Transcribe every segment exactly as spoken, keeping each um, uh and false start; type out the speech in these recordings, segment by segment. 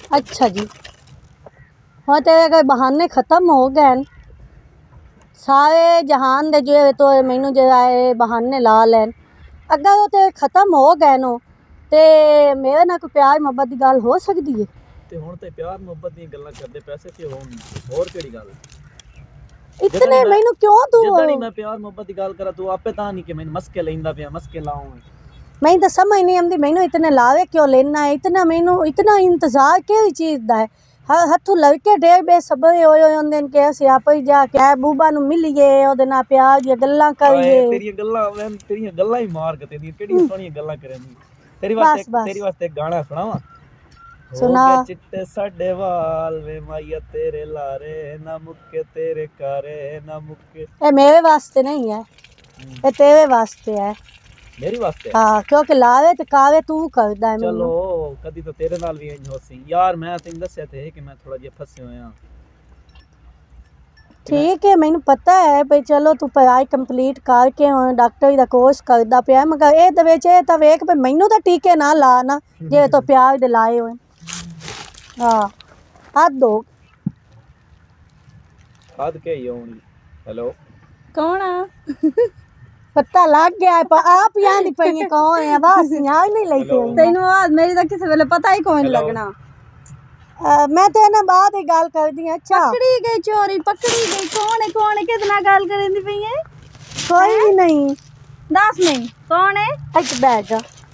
अच्छा जी, हाँ तेरे कोई बहाने खत्म हो गए न सारे जहान दे जो तो मैनू जो है बहाने ला लैन। अगर वो ते खत्म हो गए नो ते मेरे नाल कोई प्यार मुहब्बत की गल हो सकती है? ते हुण ते प्यार मुहब्बत दी गल्लां करदे पैसे क्यों होण होर केड़ी गल इतने मैनू क्यों तू जिद्दां ही मैं प्यार मुहब्बत की गल करा तू आपे तां नहीं कि मैनू मस्के लैंदा पिया मस्के लाऊं मैं तो समझ नहीं आती मैनू इतने लावे क्यों लेना है इतना मैनू इतना इंतजार केड़ी चीज़ दा है हथों लड़के डेढ़ बेसबरे होए होंदे कि असीं आपे जा के बूबा नू मिलीए ओहदे नाल प्यार दी गल्लां करिए। तेरियां गल्लां मैं तेरियां गल्लां ही मार के तेरियां केड़ी सोहणियां गल्लां करनी तेरी वास्ते तेरी वास्ते एक गाना सुनावा सुना चिट्टे साडे वाल वे माइया तेरे लारे ना मुक्के तेरे कारे ना मुक्के ए मेरे वास्ते नहीं है ए तेरे वास्ते है मेरी वास्ते हाँ क्योंकि लावे ते कावे तू करदा है। चलो कदी तो तेरे नाल भी इंज होसी यार मैं तैनूं दस्सिया ते कि मैं थोड़ा जिहा फसे होया। ठीक है मैनू पता है भाई चलो तू पढ़ाई कंप्लीट करके हुण डॉक्टरी दा कोर्स करदा पिया मगर ए दे विच ए तां वेख भाई मैनू तां टीके ना ला ना जे तो प्यार दे लाए होए। हाँ हद दो हद के ही होनी। हेलो कौन आ पता लग गया है पर आप याद नहीं पई कौन है बस याद नहीं लई थी तैनू आज मेरी तो किसी वेले पता ही कोई नहीं लगना। आ, मैं तो ना बाद ही गल कर दी। अच्छा पकड़ी गई चोरी पकड़ी गई कौन है कौन है कितना गल करदी पई है कोई भी नहीं दस नहीं कौन है एक बैग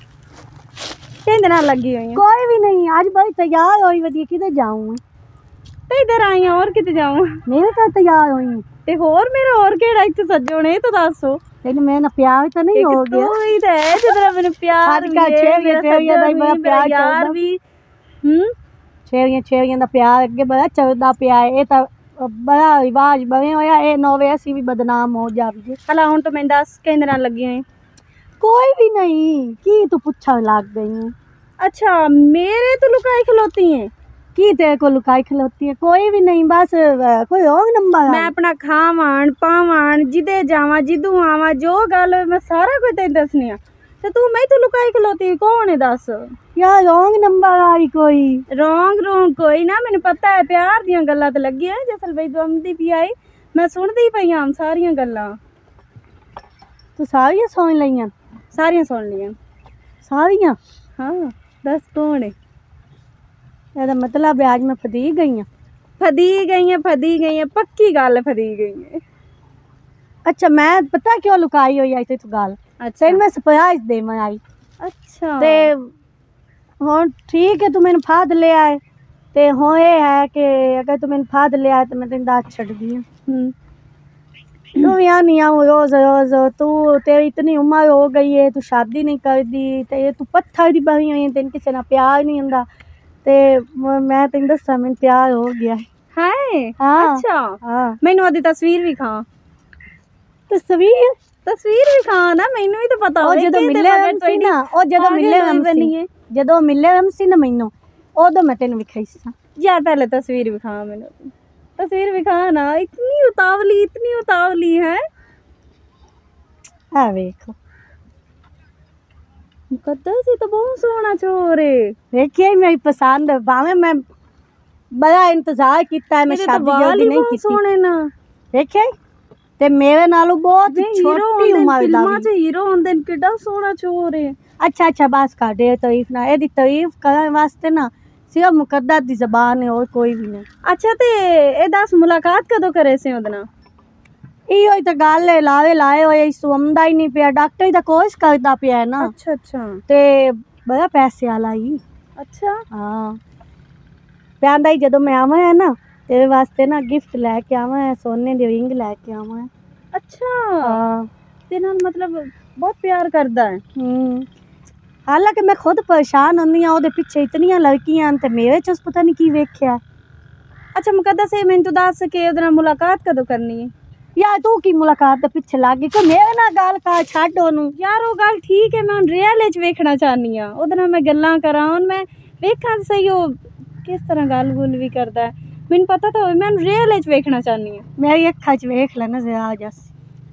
किंदे नाल लगी हुई है कोई भी नहीं आज बड़ी तैयार होई वदी किधर जाऊं ते इधर आई हूं और किते जाऊं मेरे तो तैयार होई ते होर मेरा और केड़ा इत्थे सज्जो ने तो दसो तेन मेरे ना प्यार तो नहीं हो गया तू ही तो है जिधर मैंने प्यार आज का छेवियां छेवियां दा बड़ा प्यार यार भी हम्म छेवियां छेवियां दा प्यार अगे बड़ा चलदा पिया है। ए तां बड़ा रिवाज बने होया ए नोवे असी भी बदनाम हो जावीए। हला हुण तो मैं दस किंदे नाल लगी हुई कोई भी नहीं की तू पूछण लग गई। अच्छा मेरे तो लुकाई खलोती है की तेरे को लुकाई खलोती है कोई भी नहीं बस कोई रॉन्ग नंबर मैं अपना खावन पावन जिदे जावा जिदू आवा जो गल मैं सारा कुछ तेन दसनी आ ते तू मैं तो लुकाई खलोती कौन है दस यार रॉन्ग नंबर आई कोई रॉन्ग रॉन्ग कोई ना मैंने पता है प्यार दियां गल्लां ते लगी है जैसल भाई तू आमदी पी आई मैं सुनदी पई आं सारियां गल्लां तू सारियां सुन लईयां सारियां सुन लियां सारियां हाँ दस कौन है ਇਹਦਾ मतलब है आज मैं फदी गई हूं फदी गई है फदी गई है पक्की गल फदी गई है। अच्छा मैं पता क्यों लुकाई हुई आई ते तू गल अच्छा मैं सरप्राइज दे मैं आई अच्छा ते हुण ठीक है तू मैनू फाद ले आए ते हुण ये है कि अगर तू मैनू फाद ले आए तो मैं तेन दस छड्डदी हूं तू भी आनी आऊं रोज रोज तू तेरी इतनी उम्र हो गई है तू शादी नहीं करदी ते तू पत्थर दी बनी हुई है तेन किसी नाल प्यार नहीं हुंदा ते मैं तेन दस्सां मैनू प्यार हो गया है। हाँ अच्छा हाँ मैनू आदी तस्वीर भी खा तस्वीर तस्वीर भी खा ना मैनू भी तो पता ओ जदों मिले हमसी ना ओ जदों मिले हमसी जदों मिले हमसी ना मैनू ओदों मैं तेन विखाई सा यार पहले तस्वीर भी खा मैनू तस्वीर भी खा ना इतनी उतावली इतनी उतावली है है वेख मुकद्दस ये तो बहुत सोहना चोर है देखिए मेरी पसंद भावे मैं बड़ा इंतजार किया है मैं शादी जल्दी नहीं की सोने ना देखिए ते मेरे नालों बहुत छोटी उम्र दा फिल्मां च हीरो होंदे न किड्डा सोहना चोर है। अच्छा अच्छा बस कर दे तारीफ ना एदी तारीफ करन वास्ते ना सिर्फ मुकद्दस दी ज़बान है और कोई भी नहीं। अच्छा ते ए दस मुलाकात कदों करे से ओदे नाल इहो ही तो गल है लावे लाए होए इसू आंदा ही नहीं पिया डॉक्टरी दा कोर्स करदा पिया है ना। अच्छा अच्छा ते बड़ा पैसे वाला ही अच्छा हाँ प्यांदा ही जदों मैं आवां है ना तेरे वास्ते ना गिफ्ट लैके आवां है सोने दी रिंग लैके आवां है। अच्छा हाँ ते नाल मतलब बहुत प्यार करदा है। हम्म हालांकि मैं खुद परेशान होंदी हां ओदे पिछे इतनियां लड़कियां ते मेरे च पता नहीं की वेख्या। अच्छा मुकद्दस से मैनू तो दस के ओदे नाल मुलाकात कदों करनी है यार तू की मुलाकात दे पिछे लग गई कि मेरे नाल गल कर छड्ड ओनू यार वो गल ठीक है मैं हुण रियल च वेखना चाहनी हां ओदे नाल मैं गल्लां करां हुण मैं वेखां सही ओ किस तरह गल गुल भी करदा है मैनू पता तो मैं रियल च वेखना चाहनी हां मेरी अक्खां च वेख ले ना जरा जस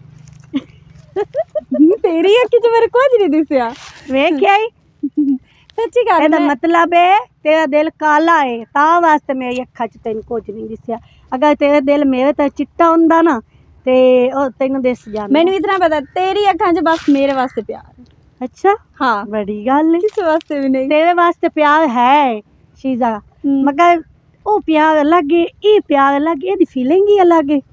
तेरी अक्खी च मेरे कुछ नहीं दिसया वेख आई सच्ची गल ਇਹਦਾ मैं ਮਤਲਬ ਹੈ ਤੇਰਾ ਦਿਲ ਕਾਲਾ ਹੈ ਤਾਂ ਵਾਸਤੇ ਮੇਰੀ ਅੱਖਾਂ 'ਚ ਤੈਨੂੰ ਕੁਝ ਨਹੀਂ ਦਿਸਿਆ ਅਗਰ ਤੇਰਾ ਦਿਲ ਮੇਰੇ ਤੇ ਚਿੱਟਾ ਹੁੰਦਾ ਨਾ ਤੇ ਉਹ ਤੈਨੂੰ ਦਿਸ ਜਾਂਦਾ मैनू इतना पता तेरी अखां च बस मेरे वास्ते प्यार है। ਅੱਛਾ हाँ बड़ी गल है किसी वास्ते भी नहीं। तेरे वास्ते प्यार है शीजा हम्म। मगर वो प्यार अलग है ये प्यार अलग है ये फीलिंग ही अलग है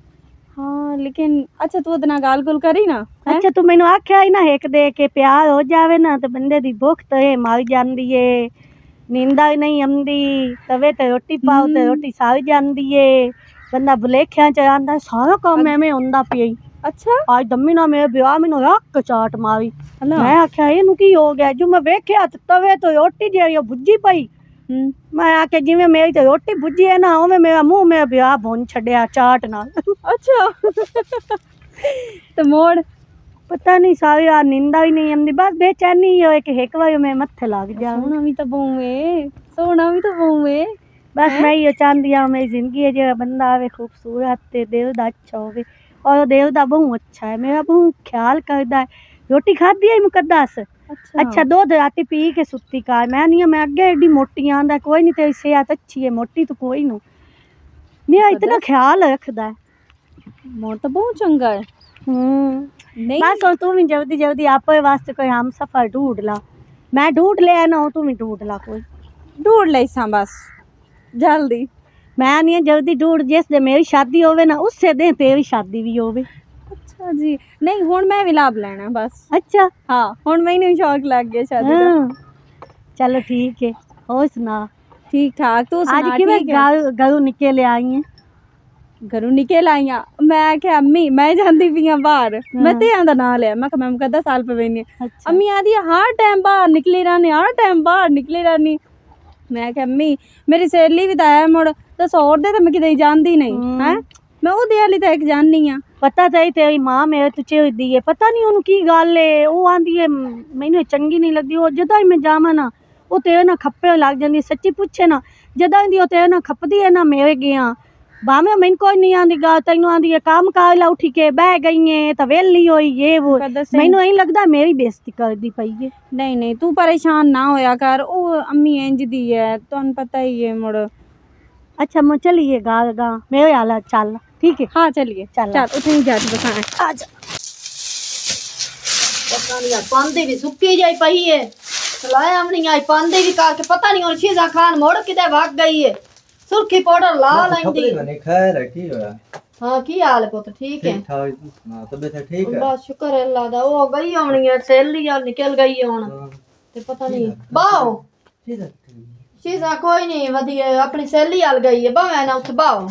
हाँ लेकिन अच्छा तू उतना गाल गुल करी ना हैं? अच्छा तू मैनू आख्या ही ना एक दे के प्यार हो जावे ना तो बंदे दी भुख तो है मर जांदी है नींदा ही नहीं आंदी तवे ते रोटी पाओ ते रोटी सारी जांदी है बंदा भुलेखिया च आंदा सारा काम एवें हुंदा पिया ही अच्छा आज दम्मी ना मेरे ब्याह मैनू रख चाट मारी अल्लाह मैं आख्या इनू की हो गया जो मैं वेख्या ते तवे तो रोटी जे भुजी पई हम्म मैं आके जिवें मेरी तो रोटी भुजी है ना उवें मेरा मुंह मेरा ब्याह भुन छड़िया चाट नाल अच्छा तो मोड़ पता नहीं सारी रात नींदा ही नहीं आंदी बस बेचैनी ही होए कि एक बार मैं मत्थे लग जा सोना भी तो बहुए सोना भी तो बहुए बस मैं ये चाहती हूँ मेरी जिंदगी है जो बंदा आवे खूबसूरत ते दिल दा अच्छा होवे और दिल दा बहु अच्छा है मेरा बहु ख्याल करदा है रोटी खाधी है मुकद्दस अच्छा अच्छा दूध राती पी के सुत्ती कार मैं नहीं मैं अगे एडी मोटी आंदा कोई नहीं तेरी सेहत अच्छी है मोटी तो कोई नहीं मेरा इतना ख्याल रखदा है मोड़ तो बहुत चंगा है। हम्म नहीं बस और तू भी जल्दी जल्दी आपे वास्ते कोई हम सफर ढूंढ ला मैं ढूंढ लिया ना तू भी ढूंढ ला कोई ढूंढ ले सा बस जल्दी मैं नहीं जल्दी ढूंढ जिस दे मेरी शादी होवे ना उससे दे तेरी शादी भी होवे अच्छा जी नहीं हुण मैं भी लाभ लेना बस अच्छा हाँ हुण मैनू शौक लग गया शादी दा हाँ चलो ठीक है और सुना ठीक ठाक तू आज सुना कि मैं ठीक है घरों निकल आई है घरों निकल आई हाँ मैं क्या अम्मी मैं जाती पी हाँ बाहर मैं ते आंदा ना लिया मैं मैं कदा साल पे बहनी अच्छा अम्मी आदि हर टाइम बाहर निकली रहनी हर टाइम बाहर निकली रहनी मैं क्या अम्मी मेरी सहेली भी तो है मुड़ दस और दे तो मैं किते जाती नहीं है मैं वो हाली तो एक जानी हाँ पता तो ही तेरी माँ मेरे तुझे हुई है पता नहीं उन्होंने की गल है वो आंदी है मैनू चंगी नहीं लगती वो जदा ही मैं जावा ना वो तेरे ना खप्पे लग जाती सच्ची पूछे ना जदा ही तेरे ना खपदी है ना मेरे गया भावे मैंने कोई नहीं आंदी गा तेन आंदी है काम कर ला उठी के बह गई है तो वेली होई ये वो मैनू यही लगता मेरी बेइज्जती कर दी पई है नहीं नहीं तू परेशान ना होया कर ओ अम्मी इंज दी है तुहानू पता ही है मुड़ अच्छा मैं चलिए गा गा मेरे हाल चल ठीक है हाँ चलिए चल। चल उठे जा बसा आजा पता नहीं पांदे भी सुक्की जाई पई है चलाया नहीं आई पांदे भी करके पता नहीं और शीजा खान मोड़ किते भाग गई है सुर्खी पाउडर ला लेंदी मैंने खैर है की होया हां की हाल है पुत ठीक है ठीक ठाक ना तबीयत ठीक है बस शुक्र है अल्लाह दा वो गई होनी है सहेली यार निकल गई है हुन ते पता नहीं बाओ शीजा कोई नहीं वधिया अपनी सहेली हाल गई है बावे ना उठ बाओ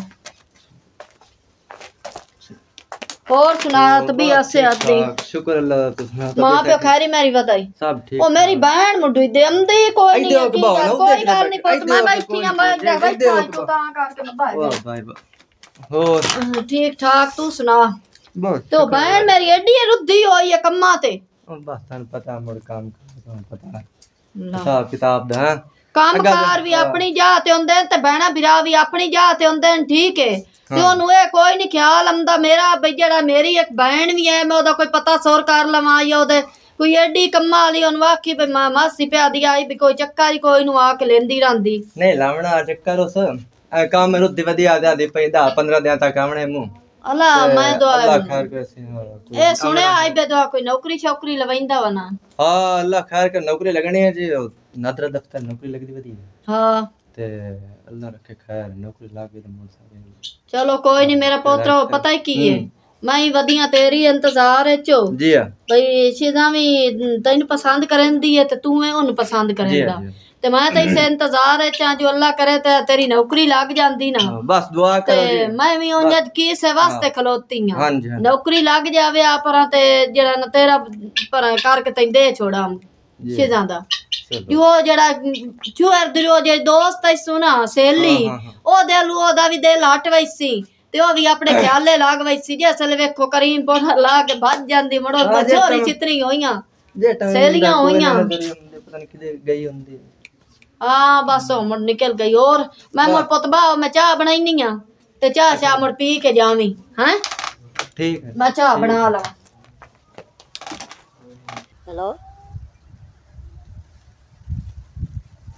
और सुना तबीयत से आदमी शुक्र अल्लाह तो सुना मां पे खैरी मेरी बताई सब ठीक ओ मेरी बहन मुंडू दे अंदे कोई नहीं है कोई गल नहीं पुत मैं बैठी हां मैं बैठी हां तो तां करके मैं बाहर वाह भाई वाह और ठीक ठाक तू सुना बस तो बहन मेरी एडी रुद्धि होई है कम्मा ते बस तन पता मोर काम कर पता हिसाब किताब दा काम कार भी अपनी जा ते हुंदे ते बहना बिरा भी अपनी जा ते हुंदे ठीक है ते ओनू ए कोई नहीं ख्याल आंदा मेरा बई जेड़ा मेरी एक बहन भी है मैं ओदा कोई पता सोर कर लवां या ओदे कोई एडी कम्मा वाली ओनू आखी बई मां मासी पे आदी आई भी कोई चक्कर ही कोई नु आके लेंदी रहंदी नहीं लावना चक्कर उस काम में रुद्धि वधी आदे आदे पे दस पंद्रह दिन तक आमने मुंह अल्लाह मैं दुआ अल्लाह खैर करे ए सुने आई बे दुआ कोई नौकरी शौकरी लवैंदा वना हां अल्लाह खैर कर नौकरी लगनी है जी नादरा दफ्तर नौकरी लगदी वधी हां ते अल्लाह रखे खैर नौकरी लागे तो मोर सारे चलो कोई नहीं मेरा पोतरा पता ही की है मैं ही वधिया तेरी इंतजार है चो जी हां भई शीजा भी तैनू पसंद करंदी है ते तू मैं ओनू पसंद करंदा ते मैं तो इसे इंतजार है चा जो अल्लाह करे ते तेरी नौकरी लग जांदी ना बस दुआ ते करो जी मैं भी उन्हें की से वास्ते खलोती हां हां जी नौकरी लग जावे आ परा ते जेड़ा न तेरा पर करके तैन दे छोड़ा शीजा दा जो जेड़ा चुहर दिलो जे दोस्त है सुना सहेली ओ दिल ओदा भी दिल हट वैसी ते ओ भी अपने ख्याले लाग वैसी जैसे वेखो करीम पोड़ा ला के भज जांदी मड़ो बछोरी चितरी होइयां सहेलियां होइयां पता नहीं किदे गई हुंदी हां बस ओ मुड़ निकल गई और मैं मोर पुतबा मैं चाह बनाईनी आ ते चाह शा मुड़ पी के जावी हैं ठीक है मैं चाह बना ला हेलो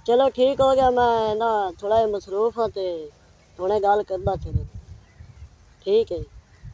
चलो ठीक हो गया, मैं ना थोड़ा मसरूफ हाँ ते थोड़े गल करदा तेरे। ठीक है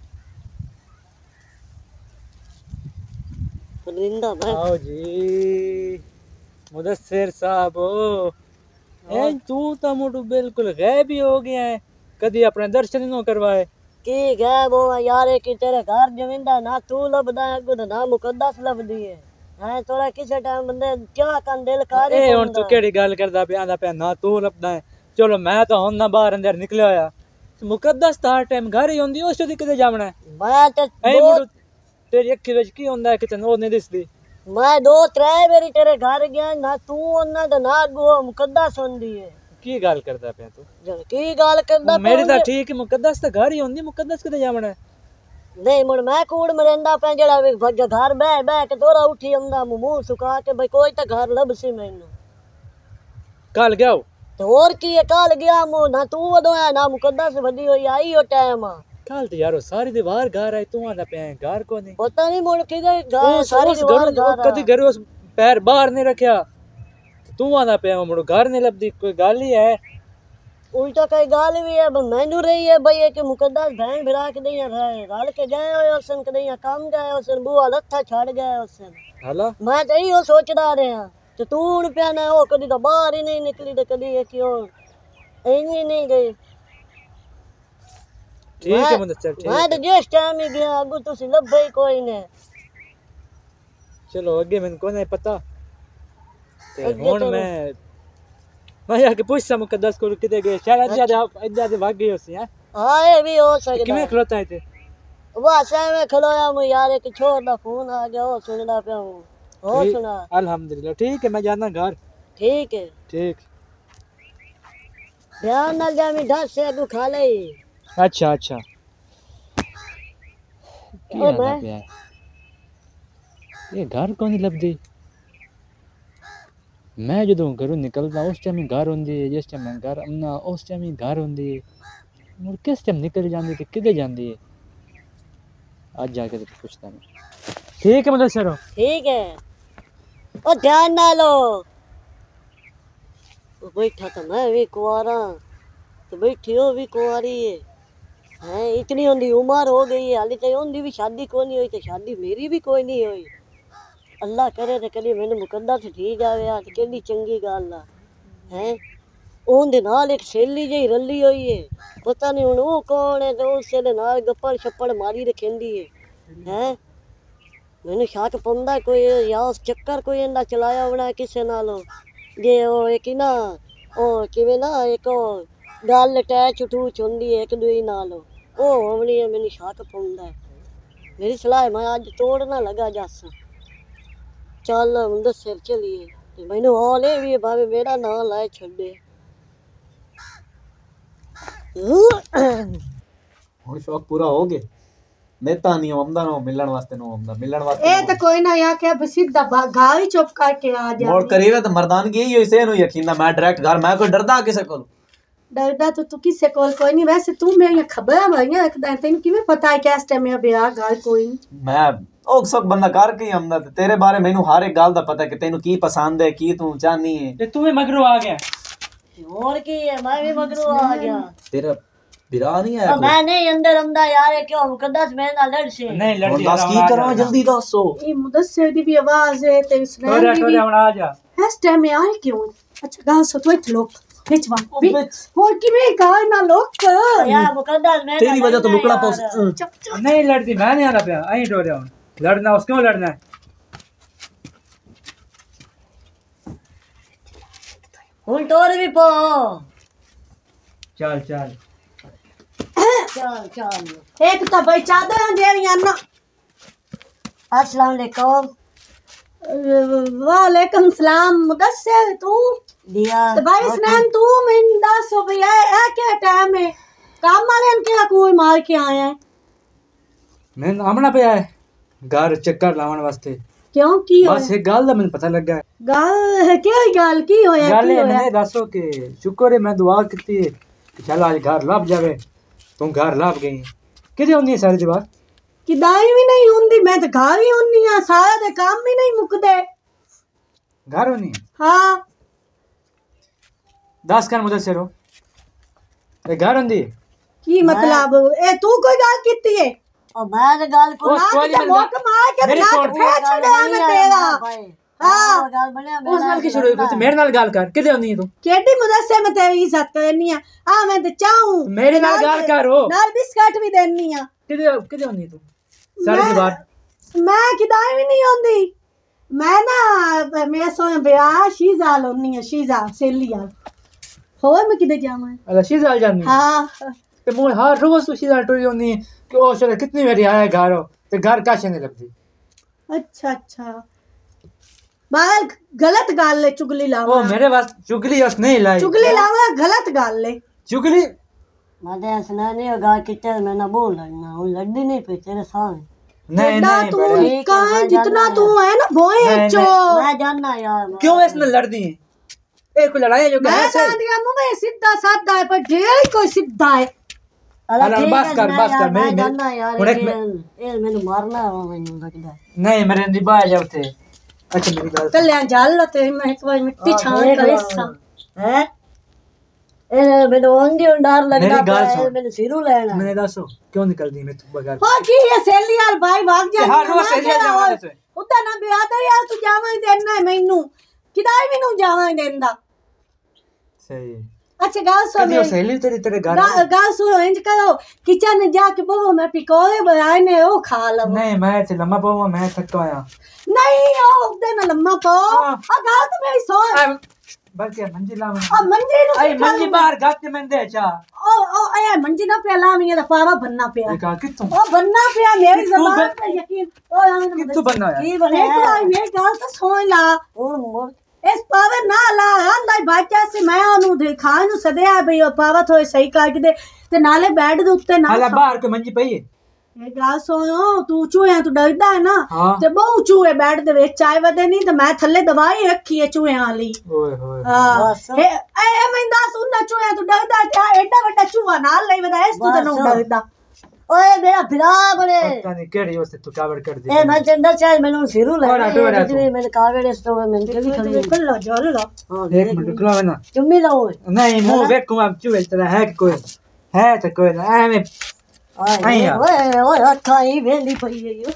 परिंदा मैं आओ जी मुदस्सिर साहब ए तू तो मोटू बिल्कुल गायब ही हो गया है, कदी अपने दर्शन ही न करवाए। की गायब हो यार कि तेरे घर जमींदा ना तू लभदा है अगू ना मुकद्दस लभदी है हैं थोड़ा किसी टाइम बंदे क्या कन दिल कर ए हुन तू केड़ी गल करदा पिया आंदा पिया ना तू लभदा है। चलो मैं तो हुन ना बाहर अंदर निकलिया होया मुकद्दस तो हर टाइम घर ही होंदी उस दी किते जावना है। मैं ते ए मोटू तेरी अखी विच की होंदा है कि तैनूं नहीं दिसदी। मैं दो त्रै बारी तेरे घर गया ना तू ओना ते ना अगू मुकद्दस होंदी है। की गल करदा पिया तू जल की गल करदा मेरी तो ठीक मुकद्दस तो घर ही होंदी मुकद्दस किते जावना है। नहीं मुड़ मैं कूड़ मरेंदा पे जड़ा वे घर बह बह के तोरा उठी आंदा मुंह सुका के भाई कोई तो घर लभसी मैनू कल गया हो तो और की है कल गया मु ना तू वदो है ना मुकद्दस वदी होई आई हो टाइम कल तो यारो सारी दीवार घर आई तू आंदा पिया घर को नहीं पता नहीं मुड़ के गए घर उस सारी उस दीवार घर घर कदी घर उस पैर बाहर नहीं रखया तू आंदा पिया मुड़ घर नहीं लभदी कोई गल ही है। उल्टा कई गाल भी है मैनू रही है भाई एक मुकद्दस बहन भिरा के नहीं रल के गए हो उसन के नहीं काम गए उसन बुआ लत्था छड़ गए उसन हला मैं तो इहो सोचदा रहा तो तू हुण पिया ना हो कदी तो बाहर ही नहीं निकली तो कदी एक हो इन्नी नहीं गई। ठीक है मुदस्सिर ठीक मैं तो जिस टाइम ही गया अगू तुसी लभे ही कोई ने। चलो अगे मैंने को नहीं पता ते अगे हुन तो- मैं मैं आके पूछसा मुकद्दस को किते गए शायद अज्जा दे अज्जा दे भाग गई होसी हैं। हाँ ये भी हो सकता किवें है खलोता है ते बस में खलोया मैं यार एक छोर दा फोन आ गया हो सुनदा पिया हूं हो ठीक- सुना अल्हम्दुलिल्लाह ठीक है मैं जाना घर ठीक है ठीक ध्यान नाल जामी ढस से अगू खा ले अच्छा अच्छा की ओ आंदा मैं पिया है? ये घर को नहीं लभदी मैं जो घरों निकलता उस टाइम ही घर होंदी है जिस टाइम मैं घर आना उस टाइम ही घर होंदी है और किस टाइम निकल जाती है किधे जाती है आज जाके तो पूछता मैं। ठीक है मतलब सर ठीक है ओ ध्यान ना लो ओ बैठा तो मैं भी कुआरा तो बैठी हो भी कुआरी है हैं इतनी होंदी उम्र हो गई है हाली तो होंदी भी शादी कोई नहीं हुई तो शादी मेरी भी कोई नहीं हुई अल्लाह करे तो कदी मैंने मुकद्दस ठी जावे आ ते केडी चंगी गल आ हैं ओंदे नाल एक सहेली जही रली हुई है पता नहीं हुण वो कौन है तो उस दे नाल गप्पड़ छप्पड़ मारी रखेंदी है हैं मैंने शक पौंदा कोई या उस चक्कर कोई इंदा चलाया होना किसे नालों जे ओ एक ही ना ओ किवें ना एक ओ गल अटैच अटूच होंदी है एक दूई नाल ओ होवनी है मैंने शक पौंदा है मेरी सलाह है मैं अज तोड़ना लगा जस चल मुदस्सिर चलिए ते मैनू हाले भी भावे मेरा नां लाए छड्डे हुन शौक पूरा हो गया नेता नहीं आंदा ना मिलण वास्ते नो आंदा मिलण वास्ते ए तो कोई ना या क्या सीधा गाड़ी चुप करके आ जा मोड़ करीवे तो मर्दानगी ही होई से नु यकीन मैं डायरेक्ट घर मैं कोई डरदा किसे को डरदा तो तू किसे कोल कोई नहीं वैसे तू मेरी खबर भरियां रखदा तेन किवें पता है कि इस टाइम मेरा ब्याह घर कोई नहीं मैं ओ सब बंदा कर के आंदा ते तेरे बारे मेनू हर एक गल दा पता कि तेनू की पसंद है की तू चाहनी है ते तू भी मगरू आ गया और की है मैं भी मगरू आ गया तेरा बिरा नहीं आया अब मैं नहीं अंदर अंदा यार ये क्यों मुकद्दस मैं ना लड़ से नहीं लड़ती दस की करो जल्दी दसो ये मुदस्सिर दी भी आवाज है ते सुनैन दी भी आ जा इस टाइम में आए क्यों अच्छा गाल सो तो इथ लोग बिच वा और की में गाल ना लोग यार मुकद्दस मैं तेरी वजह तो लुकड़ा पौस नहीं लड़ती मैं नहीं आना पिया आई डोरे हूं लड़ना उसको लड़ना है हुन तोड़ भी पो चल चल चल चल एक तो भाई चादर देरियां ना अस्सलाम वालेकुम वालेकुम सलाम मुदस्सिर तू दिया तो भाई सुनैन तू मैं दसो भैया है क्या टाइम है काम वाले के कोई मार के आए हैं मैं आमना पे आए घर चक्कर लावन वास्ते क्यों की हो बस एक गल दा मैंने पता लगा गल क्या गल की होया गल की है होया मैंने दसो के शुक्र है मैं दुआ की है कि चल आज घर लभ जावे तुम घर लभ गई किथे होंदी है सारी दीवार कि दाई भी नहीं हुंदी मैं तो घर ही हुंदी हां सारा दे काम भी नहीं मुकदे घर होनी है हां दस कर मुदस्सिर हो ते घर होंदी की मतलब ए तू कोई गल कीती है ओ मैं ते गल को उस कोई ना मोक मार के मेरी ना छोड़ फेंक छड़या मैं तेरा हां गल बनया उस नाल की शुरू हुई मेरे नाल गल कर किदे होंदी है तू केडी मुदस्से मैं तेरी इज्जत करनी है आ मैं ते चाहूं मेरे नाल गल करो नाल बिस्किट भी देनी है किदे किदे होंदी है तू सारे दी बात मैं किदाई भी नहीं होंदी मैं ना मैं सोने ब्याह शीजा लोनी है शीजा सेलिया होए मैं किदे जावां अल्लाह शीजाल जानी हां ते मोय हर रोज तू शीजाल टोरी होंदी है कि ओ शरे कितनी बारी आया घर हो ते घर काशे नहीं लगदी अच्छा अच्छा बाल गलत गाल ले चुगली लावा ओ मेरे पास चुगली उस नहीं लाई चुगली लावा गलत गाल ले चुगली मैं ते सुना नहीं होगा किते मैं ना बोल लगना वो लड्डी नहीं पे तेरे सामने नहीं नहीं तू बड़ा कहां जितना तू है ना भोए नहीं, चो मैं जानना यार क्यों इसने लड़दी है एक को लड़ाई जो मैं कैसे दिया मुंह में सीधा साधा है पर ढेर कोई सीधा है अरे बस कर बस कर मैं मेरी जानना यार हुन एक ये मैंने मारना है मैंने लगदा नहीं मेरे दी बाय जाओ थे अच्छा मेरी गल कल्याण जाल लो ते मैं एक बार मिट्टी छान कर सा हैं ए मैंने ओंदी डर लगदा मेरी गल है सुन। मैंने सिरू लेना मैंने दसो क्यों निकलदी मैं तू बगैर हो की ये सेली यार भाई भाग जा हर रोज सहेली यार जावा दे उता ना ब्याह दे यार तू जावां ही देना है मैनू किदाई भी नु जावां ही देंदा सही अच्छा गाल सो कभी सहेली तेरी तेरे घर गा- गाल सुनो इंज करो किचन में जाके बबो मैं पिकोड़े बनाए ने वो खा लो नहीं मैं ते लम्मा पाऊंगा मैं थका आया नहीं ओ उदे ना लम्मा पो आ गाल तो मेरी सो बल्कि मंजी लावा आ मंजी नु आई मंजी बाहर गप के मंदे चा ओ ओ ए मंजी ना पे लावी दा पावा बनना पिया देखा कितों ओ बनना पिया मेरी कित्तू जबान बन- पे यकीन ओ आने कितों बनना है की एक बने बार मेरी गाल तो सोई ला और मोर इस पावे ना ला आंदा बाचा से मैं ओनु दिखा नु सदया भई ओ पावा थोड़े सही कर के दे ते नाले बेड दे उत्ते ना हाला बाहर के मंजी पई है ये गाल सुनो तू चूहे तू डरदा है ना हाँ। ते बहु चूहे बेड दे विच आए वदे नहीं ते मैं थल्ले दवाई रखी है चूहे वाली ओए होए हां बस। ए ए मैं दस उन्ना चूहे तू डरदा ते एडा बड़ा चूहा नाल ले वदा इस तू ते नु बस। डरदा ओए मेरा फिरा बने पता नहीं केड़ी उससे तू कावड़ कर दी ए मैं चंदा चाहे मैंने सिरू और लेना आटो वाला तू। मैंने कावेड़े स्टो में मैंने कभी खड़ी कल्ला जल्ला हां एक मिनट रुको ना चुम्मी लाओ नहीं मुंह देखो अब चुवे तेरा है कोई है तो कोई ना ऐ मैं ओए ओए ओए अखा ही वेली पई है यो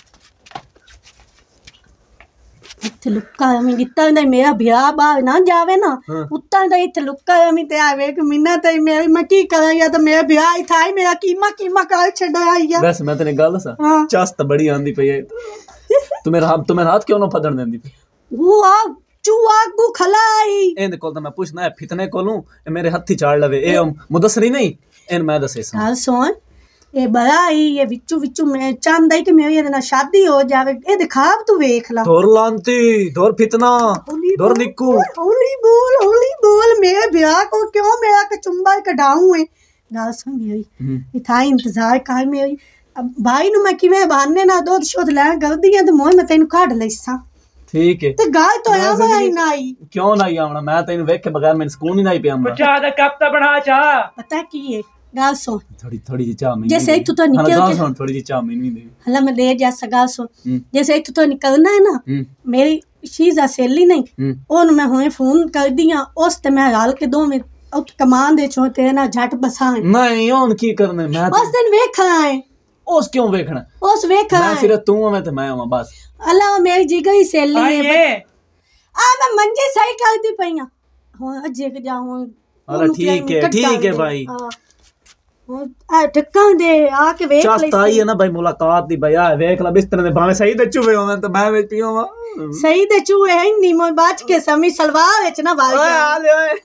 इत्थे लुक्का मैं दिता ना मेरा ब्याह बा ना जावे ना उत्ता दा इत्थे लुक्का मैं ते आवे कि मिन्ना ते मैं मैं की करा या तो मेरा ब्याह ही था ही मेरा कीमा कीमा कर छड़ा आईया बस मैं तेने गल सा हां चस तो बड़ी आंदी पई है तू मेरा हाथ तू मेरा हाथ क्यों ना फदन देंदी पई वो आ चूहा को खलाई एंदे कोल तो मैं पूछना है फितने कोलू ए मेरे हत्थी चाड़ लवे ए मुदस्सरी नहीं एन मैं दसे सा गाल सुन ये बड़ा ही ये विचू विचू मैं चाहंदा ही कि मेरी ਇਹਦੇ ਨਾਲ शादी हो जावे ए दिखाव तू देख ला धोर लांती धोर फितना होली धोर बोल, निक्कू होली बोल होली बोल मेरे ब्याह को क्यों मेरा कचुंबा कढाऊं है गाल सुन मेरी इथा इंतजार कर मेरी अब भाई नु मैं किवें बहाने ना दूध शोध लैन करदी है ते मोय मैं तैनू काढ लैसा ठीक है ते गाल तो आ मैं ना आई क्यों ना आवना मैं तेन वेख के बगैर मैंने सुकून ही नहीं पिया हमरा चाह दा कप ता बना चाह पता की है गाल सुन थोड़ी थोड़ी जी चाह मैं जैसे इत्थों तो निकल के- सुन थोड़ी जी चाह मैनू दे हला मैं दे जा सगा सुन हम्म। जैसे इत्थों तो निकलना है ना हम्म मेरी शीजा सहेली नहीं हम्म ਉਹਨੂੰ ਮੈਂ ਹੁਣੇ ਫੋਨ ਕਰਦੀ ਆ ਉਸ ਤੇ ਮੈਂ ਰਲ ਕੇ ਦੋਵੇਂ ਉੱਥੇ ਕਮਾਨ ਦੇ ਚੋਂ ਤੇ ਨਾ ਝਟ ਬਸਾਂ नहीं हुन की करने मैं ਉਸ ਦਿਨ ਵੇਖਣਾ ਹੈ उस क्यों वेखना ਉਸ ਵੇਖਣਾ मैं ਹੈ सिर्फ तू मैं तो मैं हूं बस ਅੱਲਾ ਮੇਰੀ ਜਿਗਰੀ ਸਹੇਲੀ आई ਹੈ ये ਆ ਮੈਂ ਮੰਜੇ ਸਹੀ ਕਰਦੀ ਪਈ ਆ ਹੁਣ ਅੱਜੇ ਕਿ ਜਾ ਹੁਣ अरे ठीक है ठीक है भाई ਹੁਣ ਆ ਟੱਕਾਂ ਦੇ ਆ ਕੇ ਵੇਖ चस आई है ना भाई मुलाकात दी भैया वेख ला बिस्तर दे भावे सही ते चुवे होवे तो मैं विच पियो वा ਸਹੀ ਦੇ ਚੂਹੇ ਹੈ ਨਹੀਂ ਮੈਂ ਬਾਚ ਕੇ ਸਮੀ ਸਲਵਾਰ ਵਿੱਚ ਨਾ ਵਾਲ ओए आ ले ओए